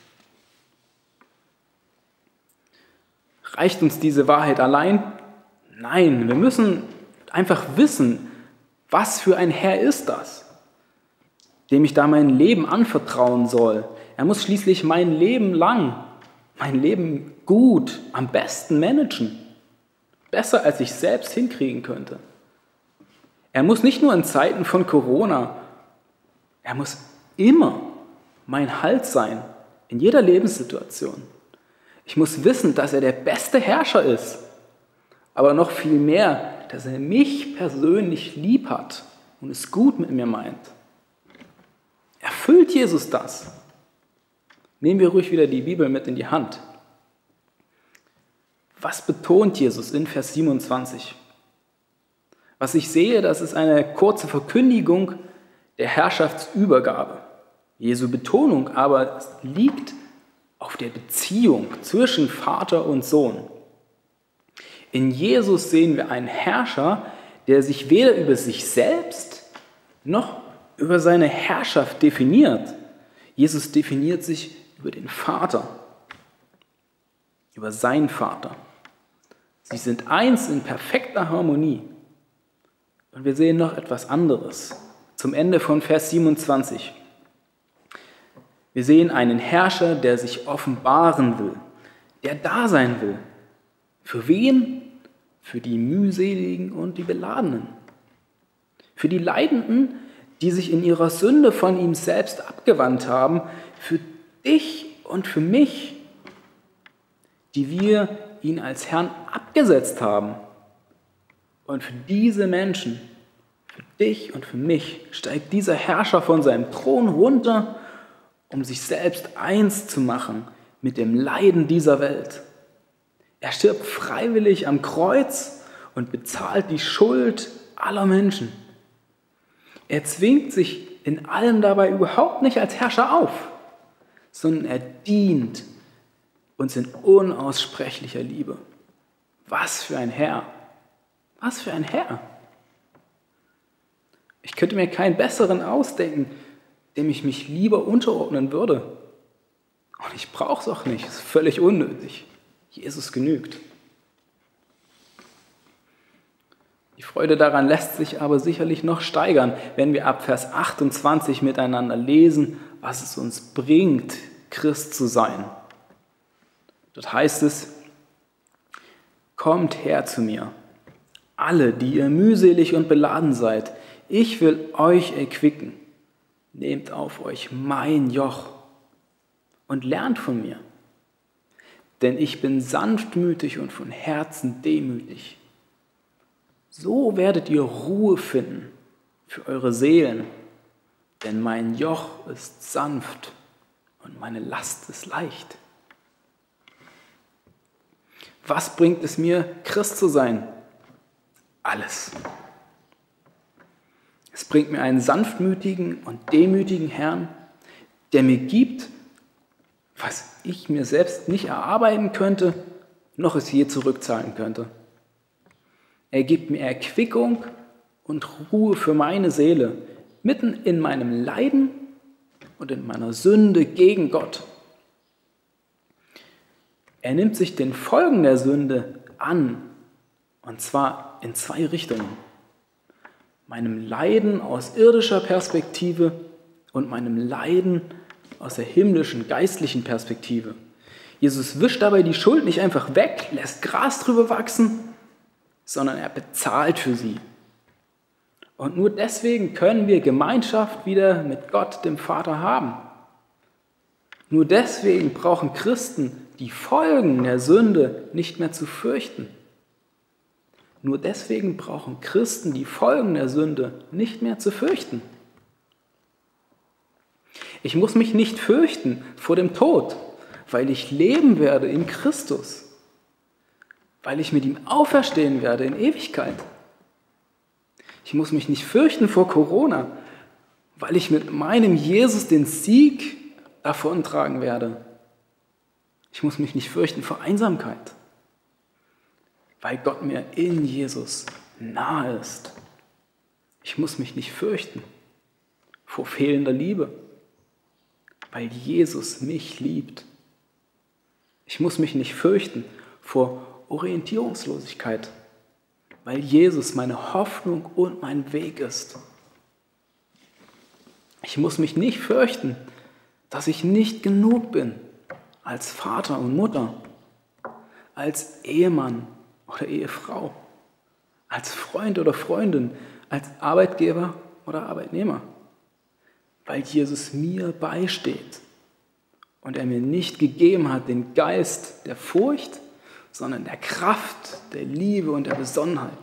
S6: Reicht uns diese Wahrheit allein? Nein, wir müssen einfach wissen, was für ein Herr ist das, dem ich da mein Leben anvertrauen soll. Er muss schließlich mein Leben lang, mein Leben gut, am besten managen. Besser, als ich selbst hinkriegen könnte. Er muss nicht nur in Zeiten von Corona, er muss immer mein Halt sein, in jeder Lebenssituation. Ich muss wissen, dass er der beste Herrscher ist, aber noch viel mehr, dass er mich persönlich lieb hat und es gut mit mir meint. Erfüllt Jesus das? Nehmen wir ruhig wieder die Bibel mit in die Hand. Was betont Jesus in Vers siebenundzwanzig? Was ich sehe, das ist eine kurze Verkündigung der Herrschaftsübergabe. Jesu Betonung aber liegt auf der Beziehung zwischen Vater und Sohn. In Jesus sehen wir einen Herrscher, der sich weder über sich selbst noch über seine Herrschaft definiert. Jesus definiert sich über den Vater, über seinen Vater. Sie sind eins in perfekter Harmonie. Und wir sehen noch etwas anderes zum Ende von Vers siebenundzwanzig. Wir sehen einen Herrscher, der sich offenbaren will, der da sein will. Für wen? Für die mühseligen und die Beladenen. Für die Leidenden, die sich in ihrer Sünde von ihm selbst abgewandt haben. Für dich und für mich, die wir ihn als Herrn abgesetzt haben. Und für diese Menschen, für dich und für mich, steigt dieser Herrscher von seinem Thron runter, um sich selbst eins zu machen mit dem Leiden dieser Welt. Er stirbt freiwillig am Kreuz und bezahlt die Schuld aller Menschen. Er zwingt sich in allem dabei überhaupt nicht als Herrscher auf, sondern er dient uns in unaussprechlicher Liebe. Was für ein Herr! Was für ein Herr! Ich könnte mir keinen besseren ausdenken, dem ich mich lieber unterordnen würde. Und ich brauche es auch nicht, es ist völlig unnötig. Jesus genügt. Die Freude daran lässt sich aber sicherlich noch steigern, wenn wir ab Vers achtundzwanzig miteinander lesen, was es uns bringt, Christ zu sein. Dort heißt es: Kommt her zu mir, alle, die ihr mühselig und beladen seid, ich will euch erquicken. Nehmt auf euch mein Joch und lernt von mir. Denn ich bin sanftmütig und von Herzen demütig. So werdet ihr Ruhe finden für eure Seelen, denn mein Joch ist sanft und meine Last ist leicht. Was bringt es mir, Christ zu sein? Alles. Es bringt mir einen sanftmütigen und demütigen Herrn, der mir gibt, was ich mir selbst nicht erarbeiten könnte, noch es je zurückzahlen könnte. Er gibt mir Erquickung und Ruhe für meine Seele, mitten in meinem Leiden und in meiner Sünde gegen Gott. Er nimmt sich den Folgen der Sünde an, und zwar in zwei Richtungen. Meinem Leiden aus irdischer Perspektive und meinem Leiden aus der himmlischen, geistlichen Perspektive. Jesus wischt dabei die Schuld nicht einfach weg, lässt Gras drüber wachsen, sondern er bezahlt für sie. Und nur deswegen können wir Gemeinschaft wieder mit Gott, dem Vater, haben. Nur deswegen brauchen Christen die Folgen der Sünde nicht mehr zu fürchten. Nur deswegen brauchen Christen die Folgen der Sünde nicht mehr zu fürchten. Ich muss mich nicht fürchten vor dem Tod, weil ich leben werde in Christus, weil ich mit ihm auferstehen werde in Ewigkeit. Ich muss mich nicht fürchten vor Corona, weil ich mit meinem Jesus den Sieg davontragen werde. Ich muss mich nicht fürchten vor Einsamkeit, weil Gott mir in Jesus nahe ist. Ich muss mich nicht fürchten vor fehlender Liebe, weil Jesus mich liebt. Ich muss mich nicht fürchten vor Orientierungslosigkeit, weil Jesus meine Hoffnung und mein Weg ist. Ich muss mich nicht fürchten, dass ich nicht genug bin als Vater und Mutter, als Ehemann oder Ehefrau, als Freund oder Freundin, als Arbeitgeber oder Arbeitnehmer, weil Jesus mir beisteht und er mir nicht gegeben hat den Geist der Furcht, sondern der Kraft, der Liebe und der Besonnenheit.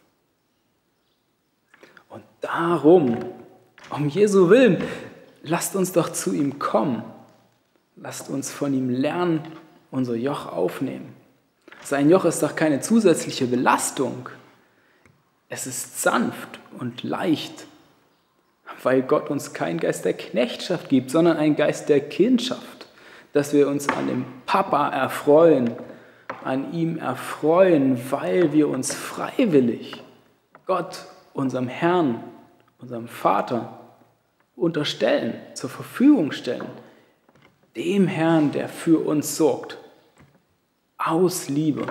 S6: Und darum, um Jesu Willen, lasst uns doch zu ihm kommen. Lasst uns von ihm lernen, unser Joch aufnehmen. Sein Joch ist doch keine zusätzliche Belastung. Es ist sanft und leicht, weil Gott uns keinen Geist der Knechtschaft gibt, sondern einen Geist der Kindschaft, dass wir uns an dem Papa erfreuen, an ihm erfreuen, weil wir uns freiwillig Gott, unserem Herrn, unserem Vater, unterstellen, zur Verfügung stellen, dem Herrn, der für uns sorgt, aus Liebe.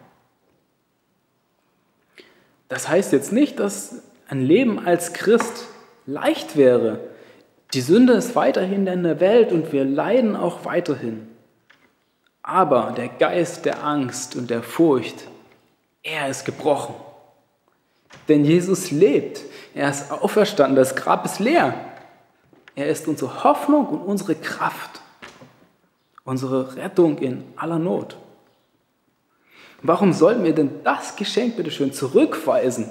S6: Das heißt jetzt nicht, dass ein Leben als Christ leicht wäre. Die Sünde ist weiterhin in der Welt und wir leiden auch weiterhin. Aber der Geist der Angst und der Furcht, er ist gebrochen. Denn Jesus lebt, er ist auferstanden, das Grab ist leer. Er ist unsere Hoffnung und unsere Kraft, unsere Rettung in aller Not. Warum sollten wir denn das Geschenk bitte schön zurückweisen?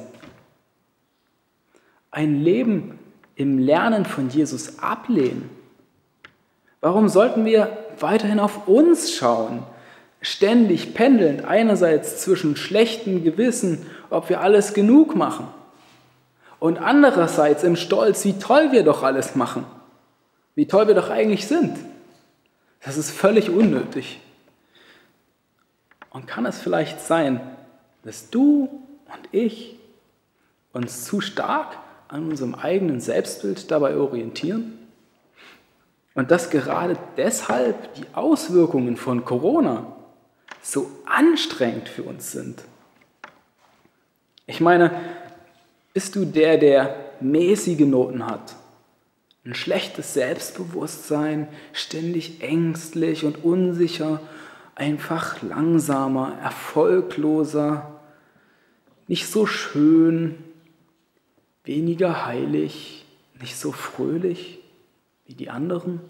S6: Ein Leben im Lernen von Jesus ablehnen? Warum sollten wir weiterhin auf uns schauen, ständig pendelnd einerseits zwischen schlechtem Gewissen, ob wir alles genug machen, und andererseits im Stolz, wie toll wir doch alles machen, wie toll wir doch eigentlich sind? Das ist völlig unnötig. Und kann es vielleicht sein, dass du und ich uns zu stark an unserem eigenen Selbstbild dabei orientieren? Und dass gerade deshalb die Auswirkungen von Corona so anstrengend für uns sind? Ich meine, bist du der, der mäßige Noten hat, ein schlechtes Selbstbewusstsein, ständig ängstlich und unsicher, einfach langsamer, erfolgloser, nicht so schön, weniger heilig, nicht so fröhlich wie die anderen?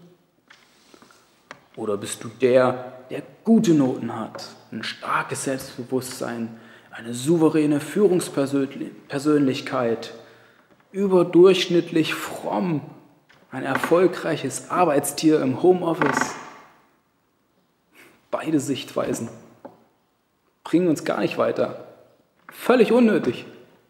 S6: Oder bist du der, der gute Noten hat, ein starkes Selbstbewusstsein, eine souveräne Führungspersönlichkeit, überdurchschnittlich fromm, ein erfolgreiches Arbeitstier im Homeoffice. Beide Sichtweisen bringen uns gar nicht weiter. Völlig unnötig.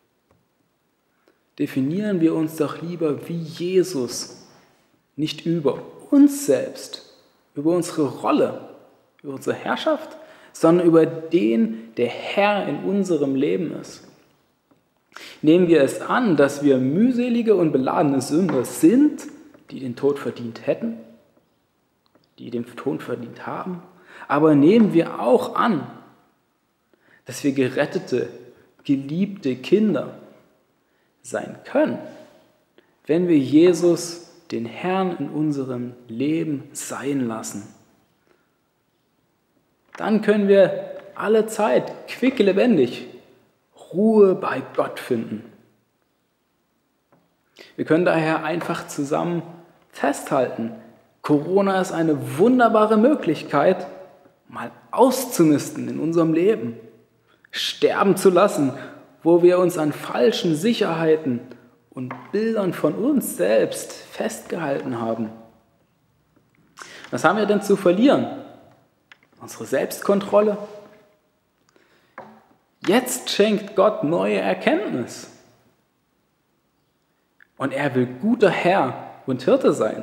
S6: Definieren wir uns doch lieber wie Jesus, nicht über uns selbst, über unsere Rolle, über unsere Herrschaft, sondern über den, der Herr in unserem Leben ist. Nehmen wir es an, dass wir mühselige und beladene Sünder sind, die den Tod verdient hätten, die den Tod verdient haben, aber nehmen wir auch an, dass wir gerettete, geliebte Kinder sein können, wenn wir Jesus, den Herrn in unserem Leben, sein lassen. Dann können wir alle Zeit quicklebendig Ruhe bei Gott finden. Wir können daher einfach zusammen festhalten, Corona ist eine wunderbare Möglichkeit, mal auszumisten in unserem Leben, sterben zu lassen, wo wir uns an falschen Sicherheiten und Bildern von uns selbst festgehalten haben. Was haben wir denn zu verlieren? Unsere Selbstkontrolle? Jetzt schenkt Gott neue Erkenntnis. Und er will guter Herr und Hirte sein.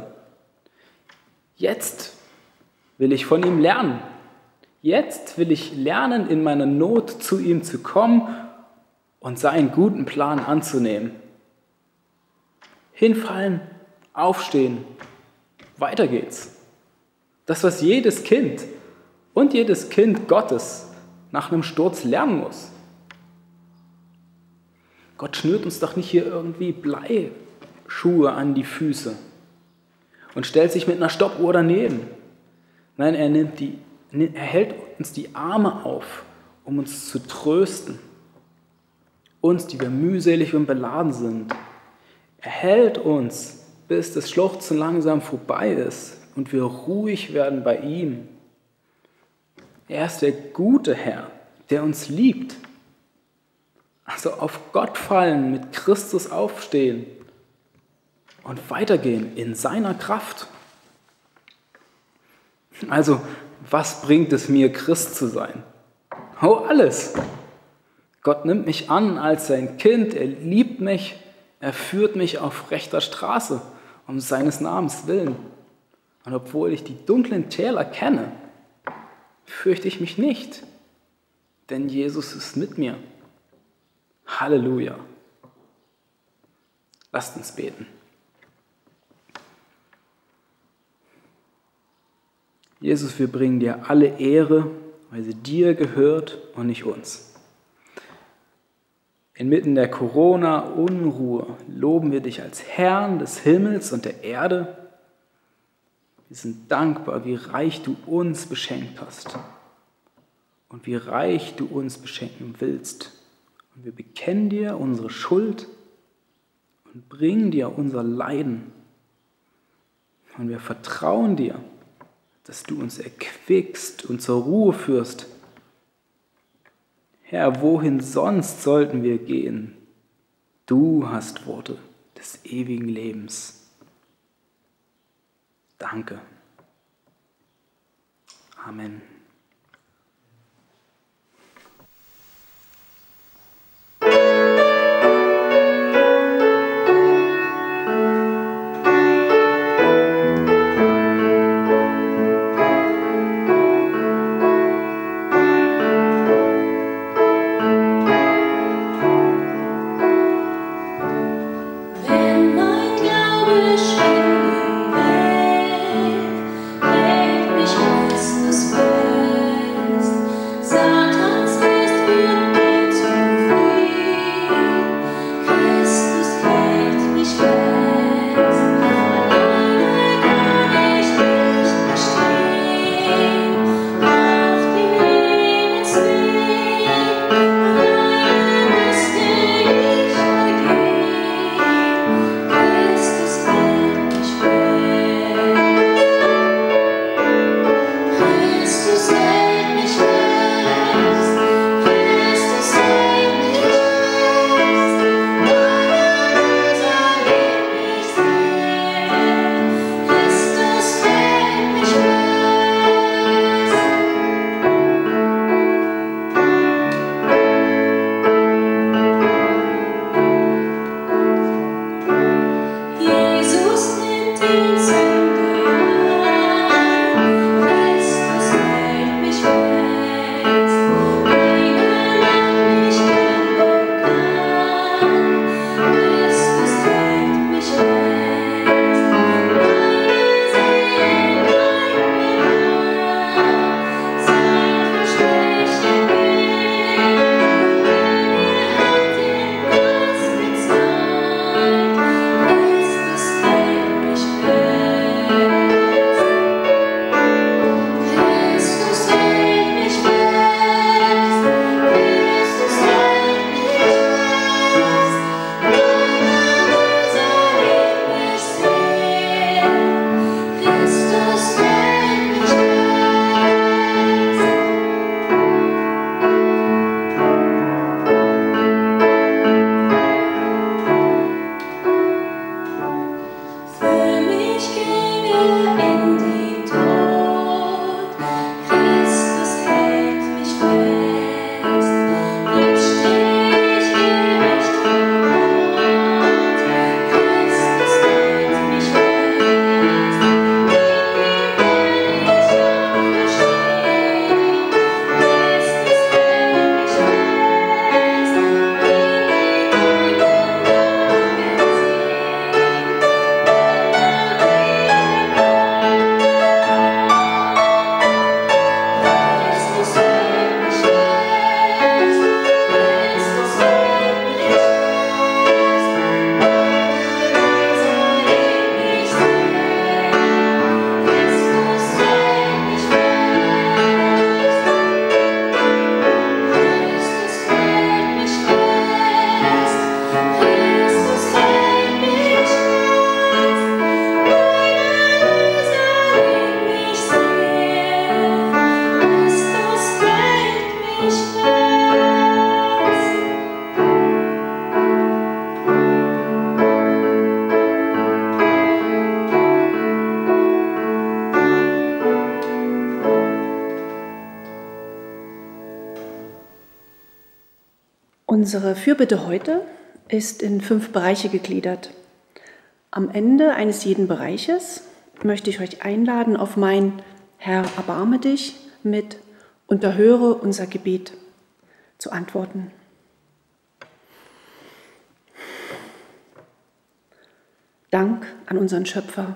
S6: Jetzt will ich von ihm lernen. Jetzt will ich lernen, in meiner Not zu ihm zu kommen und seinen guten Plan anzunehmen. Hinfallen, aufstehen, weiter geht's. Das, was jedes Kind und jedes Kind Gottes nach einem Sturz lernen muss. Gott schnürt uns doch nicht hier irgendwie Bleischuhe an die Füße und stellt sich mit einer Stoppuhr daneben. Nein, er, nimmt die, er hält uns die Arme auf, um uns zu trösten. Uns, die wir mühselig und beladen sind. Er hält uns, bis das Schluchzen langsam vorbei ist und wir ruhig werden bei ihm. Er ist der gute Herr, der uns liebt. Also auf Gott fallen, mit Christus aufstehen und weitergehen in seiner Kraft. Also, was bringt es mir, Christ zu sein? Oh, alles. Gott nimmt mich an als sein Kind, er liebt mich, er führt mich auf rechter Straße, um seines Namens willen. Und obwohl ich die dunklen Täler kenne, fürchte ich mich nicht, denn Jesus ist mit mir. Halleluja. Lasst uns beten. Jesus, wir bringen dir alle Ehre, weil sie dir gehört und nicht uns. Inmitten der Corona-Unruhe loben wir dich als Herrn des Himmels und der Erde. Wir sind dankbar, wie reich du uns beschenkt hast und wie reich du uns beschenken willst. Und wir bekennen dir unsere Schuld und bringen dir unser Leiden. Und wir vertrauen dir, dass du uns erquickst und zur Ruhe führst. Herr, wohin sonst sollten wir gehen? Du hast Worte des ewigen Lebens. Danke. Amen.
S5: Unsere Fürbitte heute ist in fünf Bereiche gegliedert. Am Ende eines jeden Bereiches möchte ich euch einladen, auf mein Herr, erbarme dich mit Unterhöre unser Gebet zu antworten. Dank an unseren Schöpfer.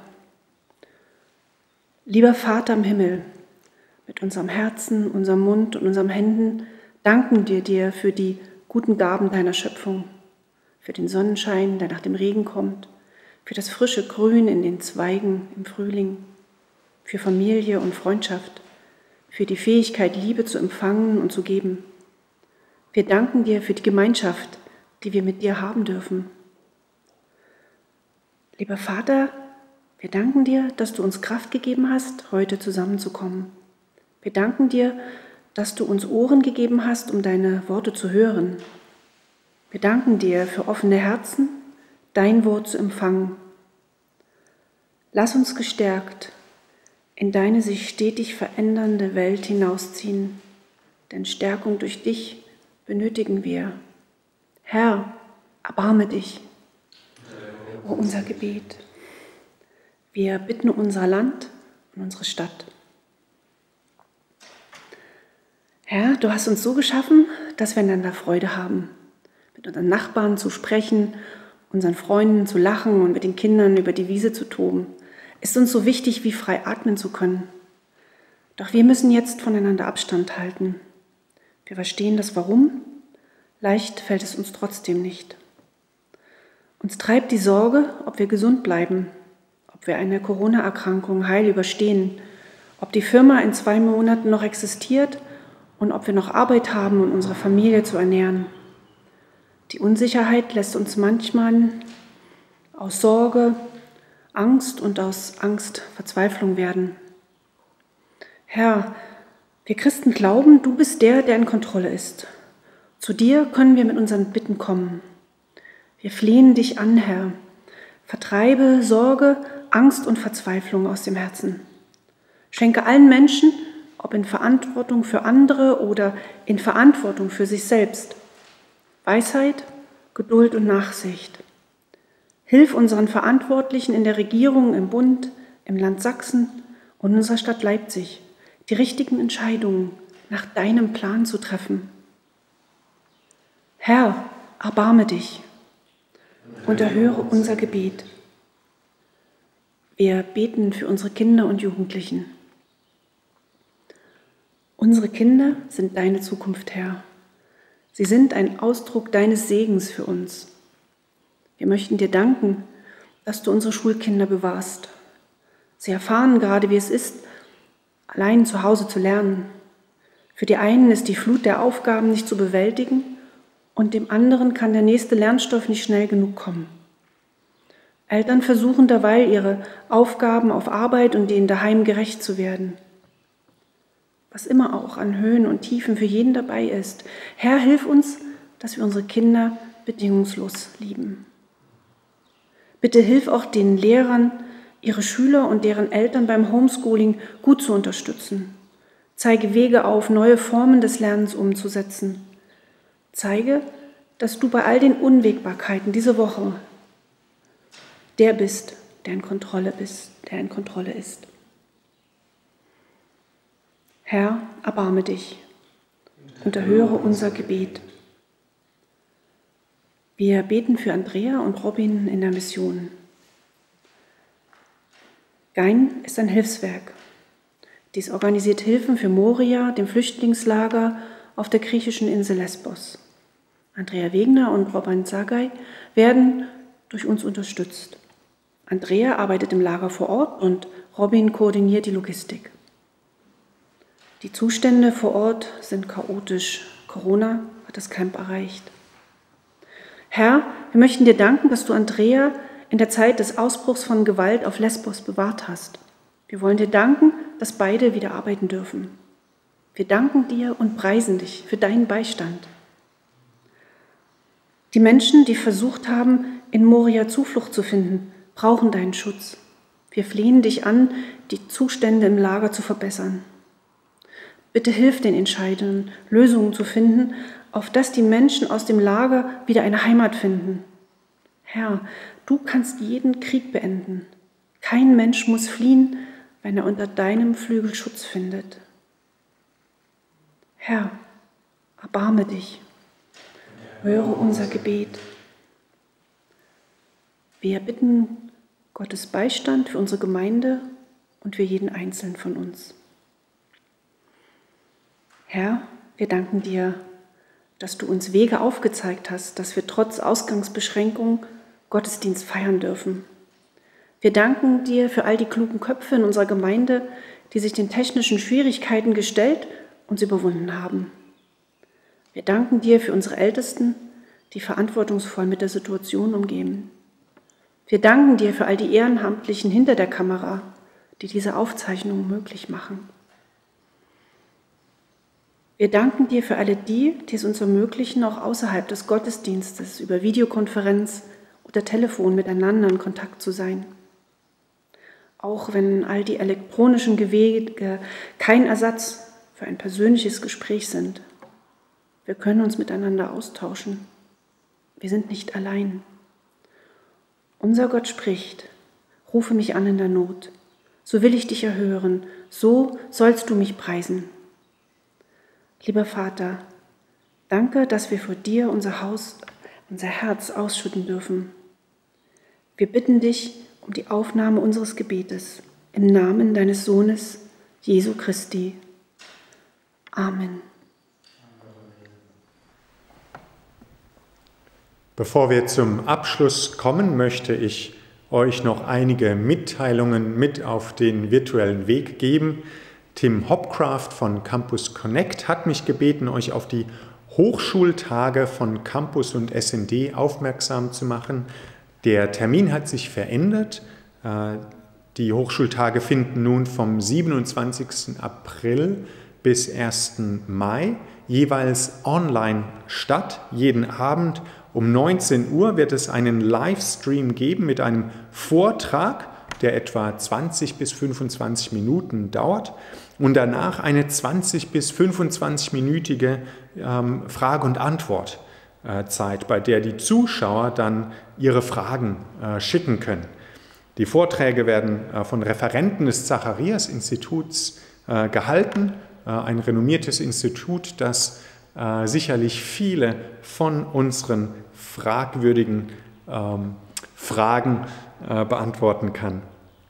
S5: Lieber Vater im Himmel, mit unserem Herzen, unserem Mund und unseren Händen danken wir dir für die guten Gaben deiner Schöpfung, für den Sonnenschein, der nach dem Regen kommt, für das frische Grün in den Zweigen im Frühling, für Familie und Freundschaft, für die Fähigkeit, Liebe zu empfangen und zu geben. Wir danken dir für die Gemeinschaft, die wir mit dir haben dürfen. Lieber Vater, wir danken dir, dass du uns Kraft gegeben hast, heute zusammenzukommen. Wir danken dir, dass du uns Ohren gegeben hast, um deine Worte zu hören. Wir danken dir für offene Herzen, dein Wort zu empfangen. Lass uns gestärkt in deine sich stetig verändernde Welt hinausziehen, denn Stärkung durch dich benötigen wir. Herr, erbarme dich. O unser Gebet. Wir bitten um unser Land und unsere Stadt. Herr, du hast uns so geschaffen, dass wir einander Freude haben, mit unseren Nachbarn zu sprechen, unseren Freunden zu lachen und mit den Kindern über die Wiese zu toben. Ist uns so wichtig, wie frei atmen zu können. Doch wir müssen jetzt voneinander Abstand halten. Wir verstehen das Warum, leicht fällt es uns trotzdem nicht. Uns treibt die Sorge, ob wir gesund bleiben, ob wir eine Corona-Erkrankung heil überstehen, ob die Firma in zwei Monaten noch existiert und ob wir noch Arbeit haben, um unsere Familie zu ernähren. Die Unsicherheit lässt uns manchmal aus Sorge, Angst und aus Angst Verzweiflung werden. Herr, wir Christen glauben, du bist der, der in Kontrolle ist. Zu dir können wir mit unseren Bitten kommen. Wir flehen dich an, Herr. Vertreibe Sorge, Angst und Verzweiflung aus dem Herzen. Schenke allen Menschen, ob in Verantwortung für andere oder in Verantwortung für sich selbst, Weisheit, Geduld und Nachsicht. Hilf unseren Verantwortlichen in der Regierung, im Bund, im Land Sachsen und in unserer Stadt Leipzig, die richtigen Entscheidungen nach deinem Plan zu treffen. Herr, erbarme dich und erhöre unser Gebet. Wir beten für unsere Kinder und Jugendlichen. Unsere Kinder sind deine Zukunft, Herr. Sie sind ein Ausdruck deines Segens für uns. Wir möchten dir danken, dass du unsere Schulkinder bewahrst. Sie erfahren gerade, wie es ist, allein zu Hause zu lernen. Für die einen ist die Flut der Aufgaben nicht zu bewältigen und dem anderen kann der nächste Lernstoff nicht schnell genug kommen. Eltern versuchen derweil, ihre Aufgaben auf Arbeit und denen daheim gerecht zu werden. Was immer auch an Höhen und Tiefen für jeden dabei ist. Herr, hilf uns, dass wir unsere Kinder bedingungslos lieben. Bitte hilf auch den Lehrern, ihre Schüler und deren Eltern beim Homeschooling gut zu unterstützen. Zeige Wege auf, neue Formen des Lernens umzusetzen. Zeige, dass du bei all den Unwägbarkeiten diese Woche der bist, der in Kontrolle bist, der in Kontrolle ist. Herr, erbarme dich und erhöre unser Gebet. Wir beten für Andrea und Robin in der Mission. Gein ist ein Hilfswerk. Dies organisiert Hilfen für Moria, dem Flüchtlingslager auf der griechischen Insel Lesbos. Andrea Wegner und Robin Zagay werden durch uns unterstützt. Andrea arbeitet im Lager vor Ort und Robin koordiniert die Logistik. Die Zustände vor Ort sind chaotisch. Corona hat das Camp erreicht. Herr, wir möchten dir danken, dass du Andrea in der Zeit des Ausbruchs von Gewalt auf Lesbos bewahrt hast. Wir wollen dir danken, dass beide wieder arbeiten dürfen. Wir danken dir und preisen dich für deinen Beistand. Die Menschen, die versucht haben, in Moria Zuflucht zu finden, brauchen deinen Schutz. Wir flehen dich an, die Zustände im Lager zu verbessern. Bitte hilf den Entscheidenden, Lösungen zu finden, auf dass die Menschen aus dem Lager wieder eine Heimat finden. Herr, du kannst jeden Krieg beenden. Kein Mensch muss fliehen, wenn er unter deinem Flügel Schutz findet. Herr, erbarme dich, höre unser Gebet. Wir bitten Gottes Beistand für unsere Gemeinde und für jeden Einzelnen von uns. Herr, wir danken dir, dass du uns Wege aufgezeigt hast, dass wir trotz Ausgangsbeschränkungen Gottesdienst feiern dürfen. Wir danken dir für all die klugen Köpfe in unserer Gemeinde, die sich den technischen Schwierigkeiten gestellt und sie überwunden haben. Wir danken dir für unsere Ältesten, die verantwortungsvoll mit der Situation umgehen. Wir danken dir für all die Ehrenamtlichen hinter der Kamera, die diese Aufzeichnungen möglich machen. Wir danken dir für alle die, die es uns ermöglichen, auch außerhalb des Gottesdienstes über Videokonferenz oder Telefon miteinander in Kontakt zu sein. Auch wenn all die elektronischen Wege kein Ersatz für ein persönliches Gespräch sind. Wir können uns miteinander austauschen. Wir sind nicht allein. Unser Gott spricht, rufe mich an in der Not, so will ich dich erhören, so sollst du mich preisen. Lieber Vater, danke, dass wir vor dir unser Haus, unser Herz ausschütten dürfen. Wir bitten dich um die Aufnahme unseres Gebetes im Namen deines Sohnes, Jesu Christi. Amen.
S4: Bevor wir zum Abschluss kommen, möchte ich euch noch einige Mitteilungen mit auf den virtuellen Weg geben. Tim Hopcraft von Campus Connect hat mich gebeten, euch auf die Hochschultage von Campus und S N D aufmerksam zu machen. Der Termin hat sich verändert. Die Hochschultage finden nun vom siebenundzwanzigsten April bis ersten Mai jeweils online statt. Jeden Abend um neunzehn Uhr wird es einen Livestream geben mit einem Vortrag, der etwa zwanzig bis fünfundzwanzig Minuten dauert und danach eine zwanzig bis fünfundzwanzig-minütige ähm, Frage und Antwort. äh, Zeit, bei der die Zuschauer dann ihre Fragen äh, schicken können. Die Vorträge werden äh, von Referenten des Zacharias-Instituts äh, gehalten, äh, ein renommiertes Institut, das äh, sicherlich viele von unseren fragwürdigen ähm, Fragen äh, beantworten kann.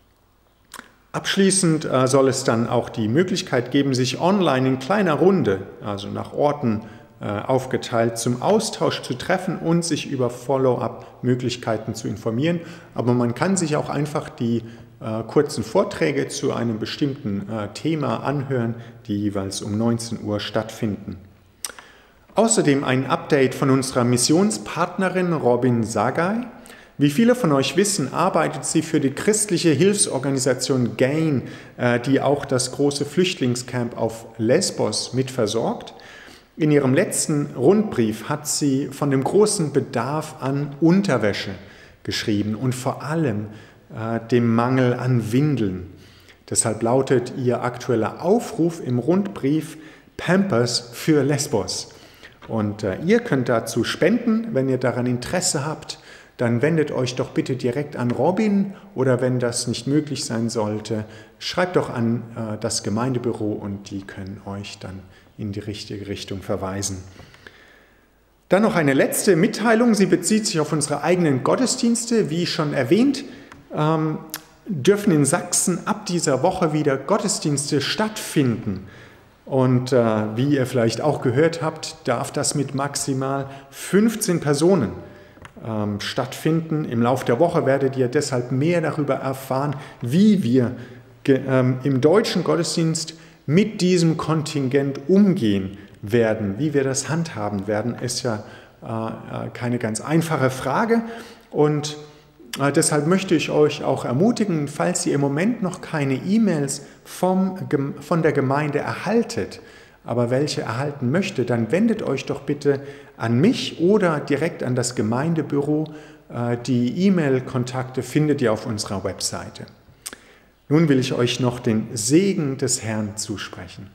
S4: Abschließend äh, soll es dann auch die Möglichkeit geben, sich online in kleiner Runde, also nach Orten äh, aufgeteilt, zum Austausch zu treffen und sich über Follow-up-Möglichkeiten zu informieren. Aber man kann sich auch einfach die äh, kurzen Vorträge zu einem bestimmten äh, Thema anhören, die jeweils um neunzehn Uhr stattfinden. Außerdem ein Update von unserer Missionspartnerin Robin Sagai. Wie viele von euch wissen, arbeitet sie für die christliche Hilfsorganisation GAIN, die auch das große Flüchtlingscamp auf Lesbos mitversorgt. In ihrem letzten Rundbrief hat sie von dem großen Bedarf an Unterwäsche geschrieben und vor allem äh, dem Mangel an Windeln. Deshalb lautet ihr aktueller Aufruf im Rundbrief Pampers für Lesbos. Und äh, ihr könnt dazu spenden, wenn ihr daran Interesse habt. Dann wendet euch doch bitte direkt an Robin oder wenn das nicht möglich sein sollte, schreibt doch an äh, das Gemeindebüro und die können euch dann in die richtige Richtung verweisen. Dann noch eine letzte Mitteilung, sie bezieht sich auf unsere eigenen Gottesdienste. Wie schon erwähnt, ähm, dürfen in Sachsen ab dieser Woche wieder Gottesdienste stattfinden. Und äh, wie ihr vielleicht auch gehört habt, darf das mit maximal fünfzehn Personen stattfinden. Im Laufe der Woche werdet ihr deshalb mehr darüber erfahren, wie wir ähm, im deutschen Gottesdienst mit diesem Kontingent umgehen werden, wie wir das handhaben werden, ist ja äh, keine ganz einfache Frage und äh, deshalb möchte ich euch auch ermutigen, falls ihr im Moment noch keine E-Mails vom, von der Gemeinde erhaltet, aber welche erhalten möchte, dann wendet euch doch bitte an mich oder direkt an das Gemeindebüro. Die E-Mail-Kontakte findet ihr auf unserer Webseite. Nun will ich euch noch den Segen des Herrn zusprechen.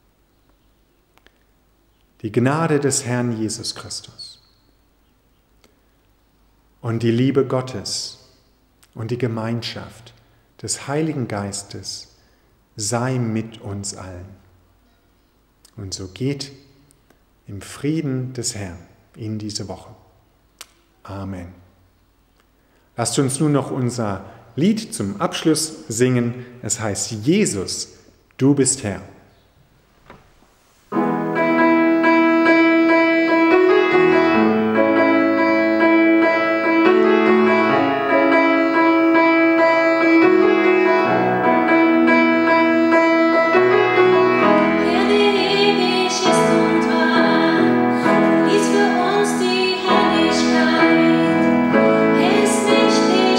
S4: Die Gnade des Herrn Jesus Christus und die Liebe Gottes und die Gemeinschaft des Heiligen Geistes sei mit uns allen. Und so geht im Frieden des Herrn in diese Woche. Amen. Lasst uns nun noch unser Lied zum Abschluss singen. Es heißt Jesus, du bist Herr.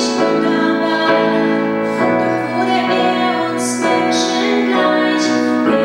S3: Wunderbar, doch wurde er uns Menschen gleich.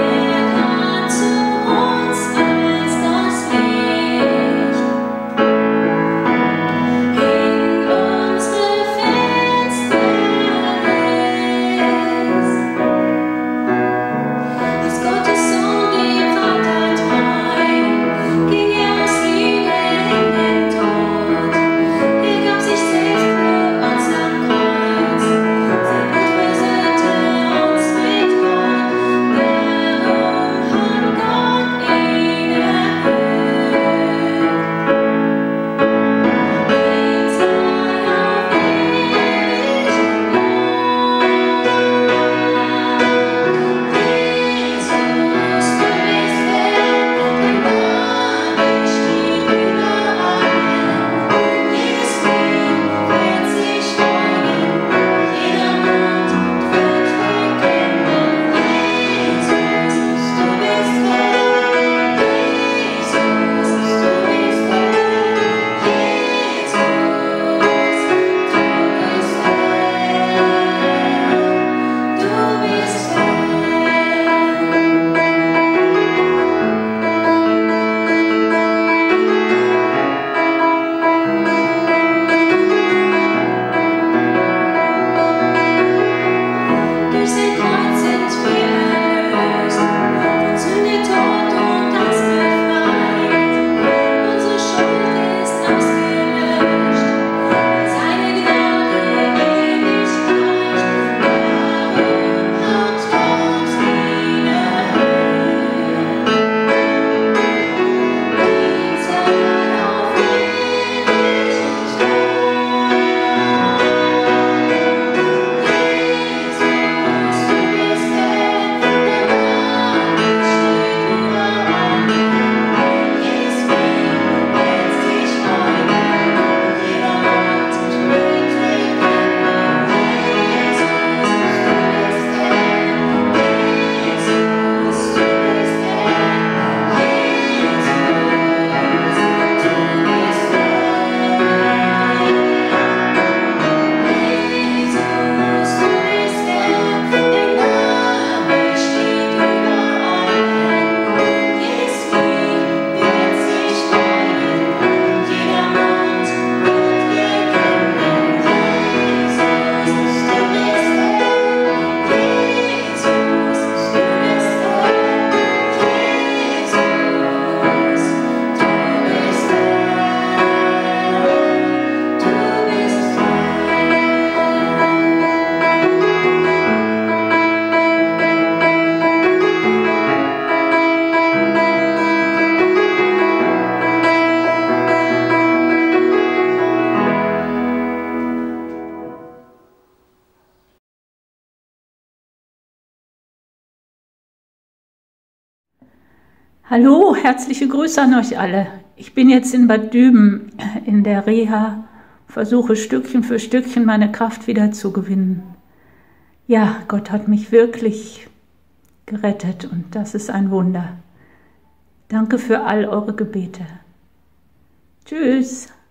S7: Hallo, herzliche Grüße an euch alle. Ich bin jetzt in Bad Düben in der Reha, versuche Stückchen für Stückchen meine Kraft wieder zu gewinnen. Ja, Gott hat mich wirklich gerettet und das ist ein Wunder. Danke für all eure Gebete. Tschüss.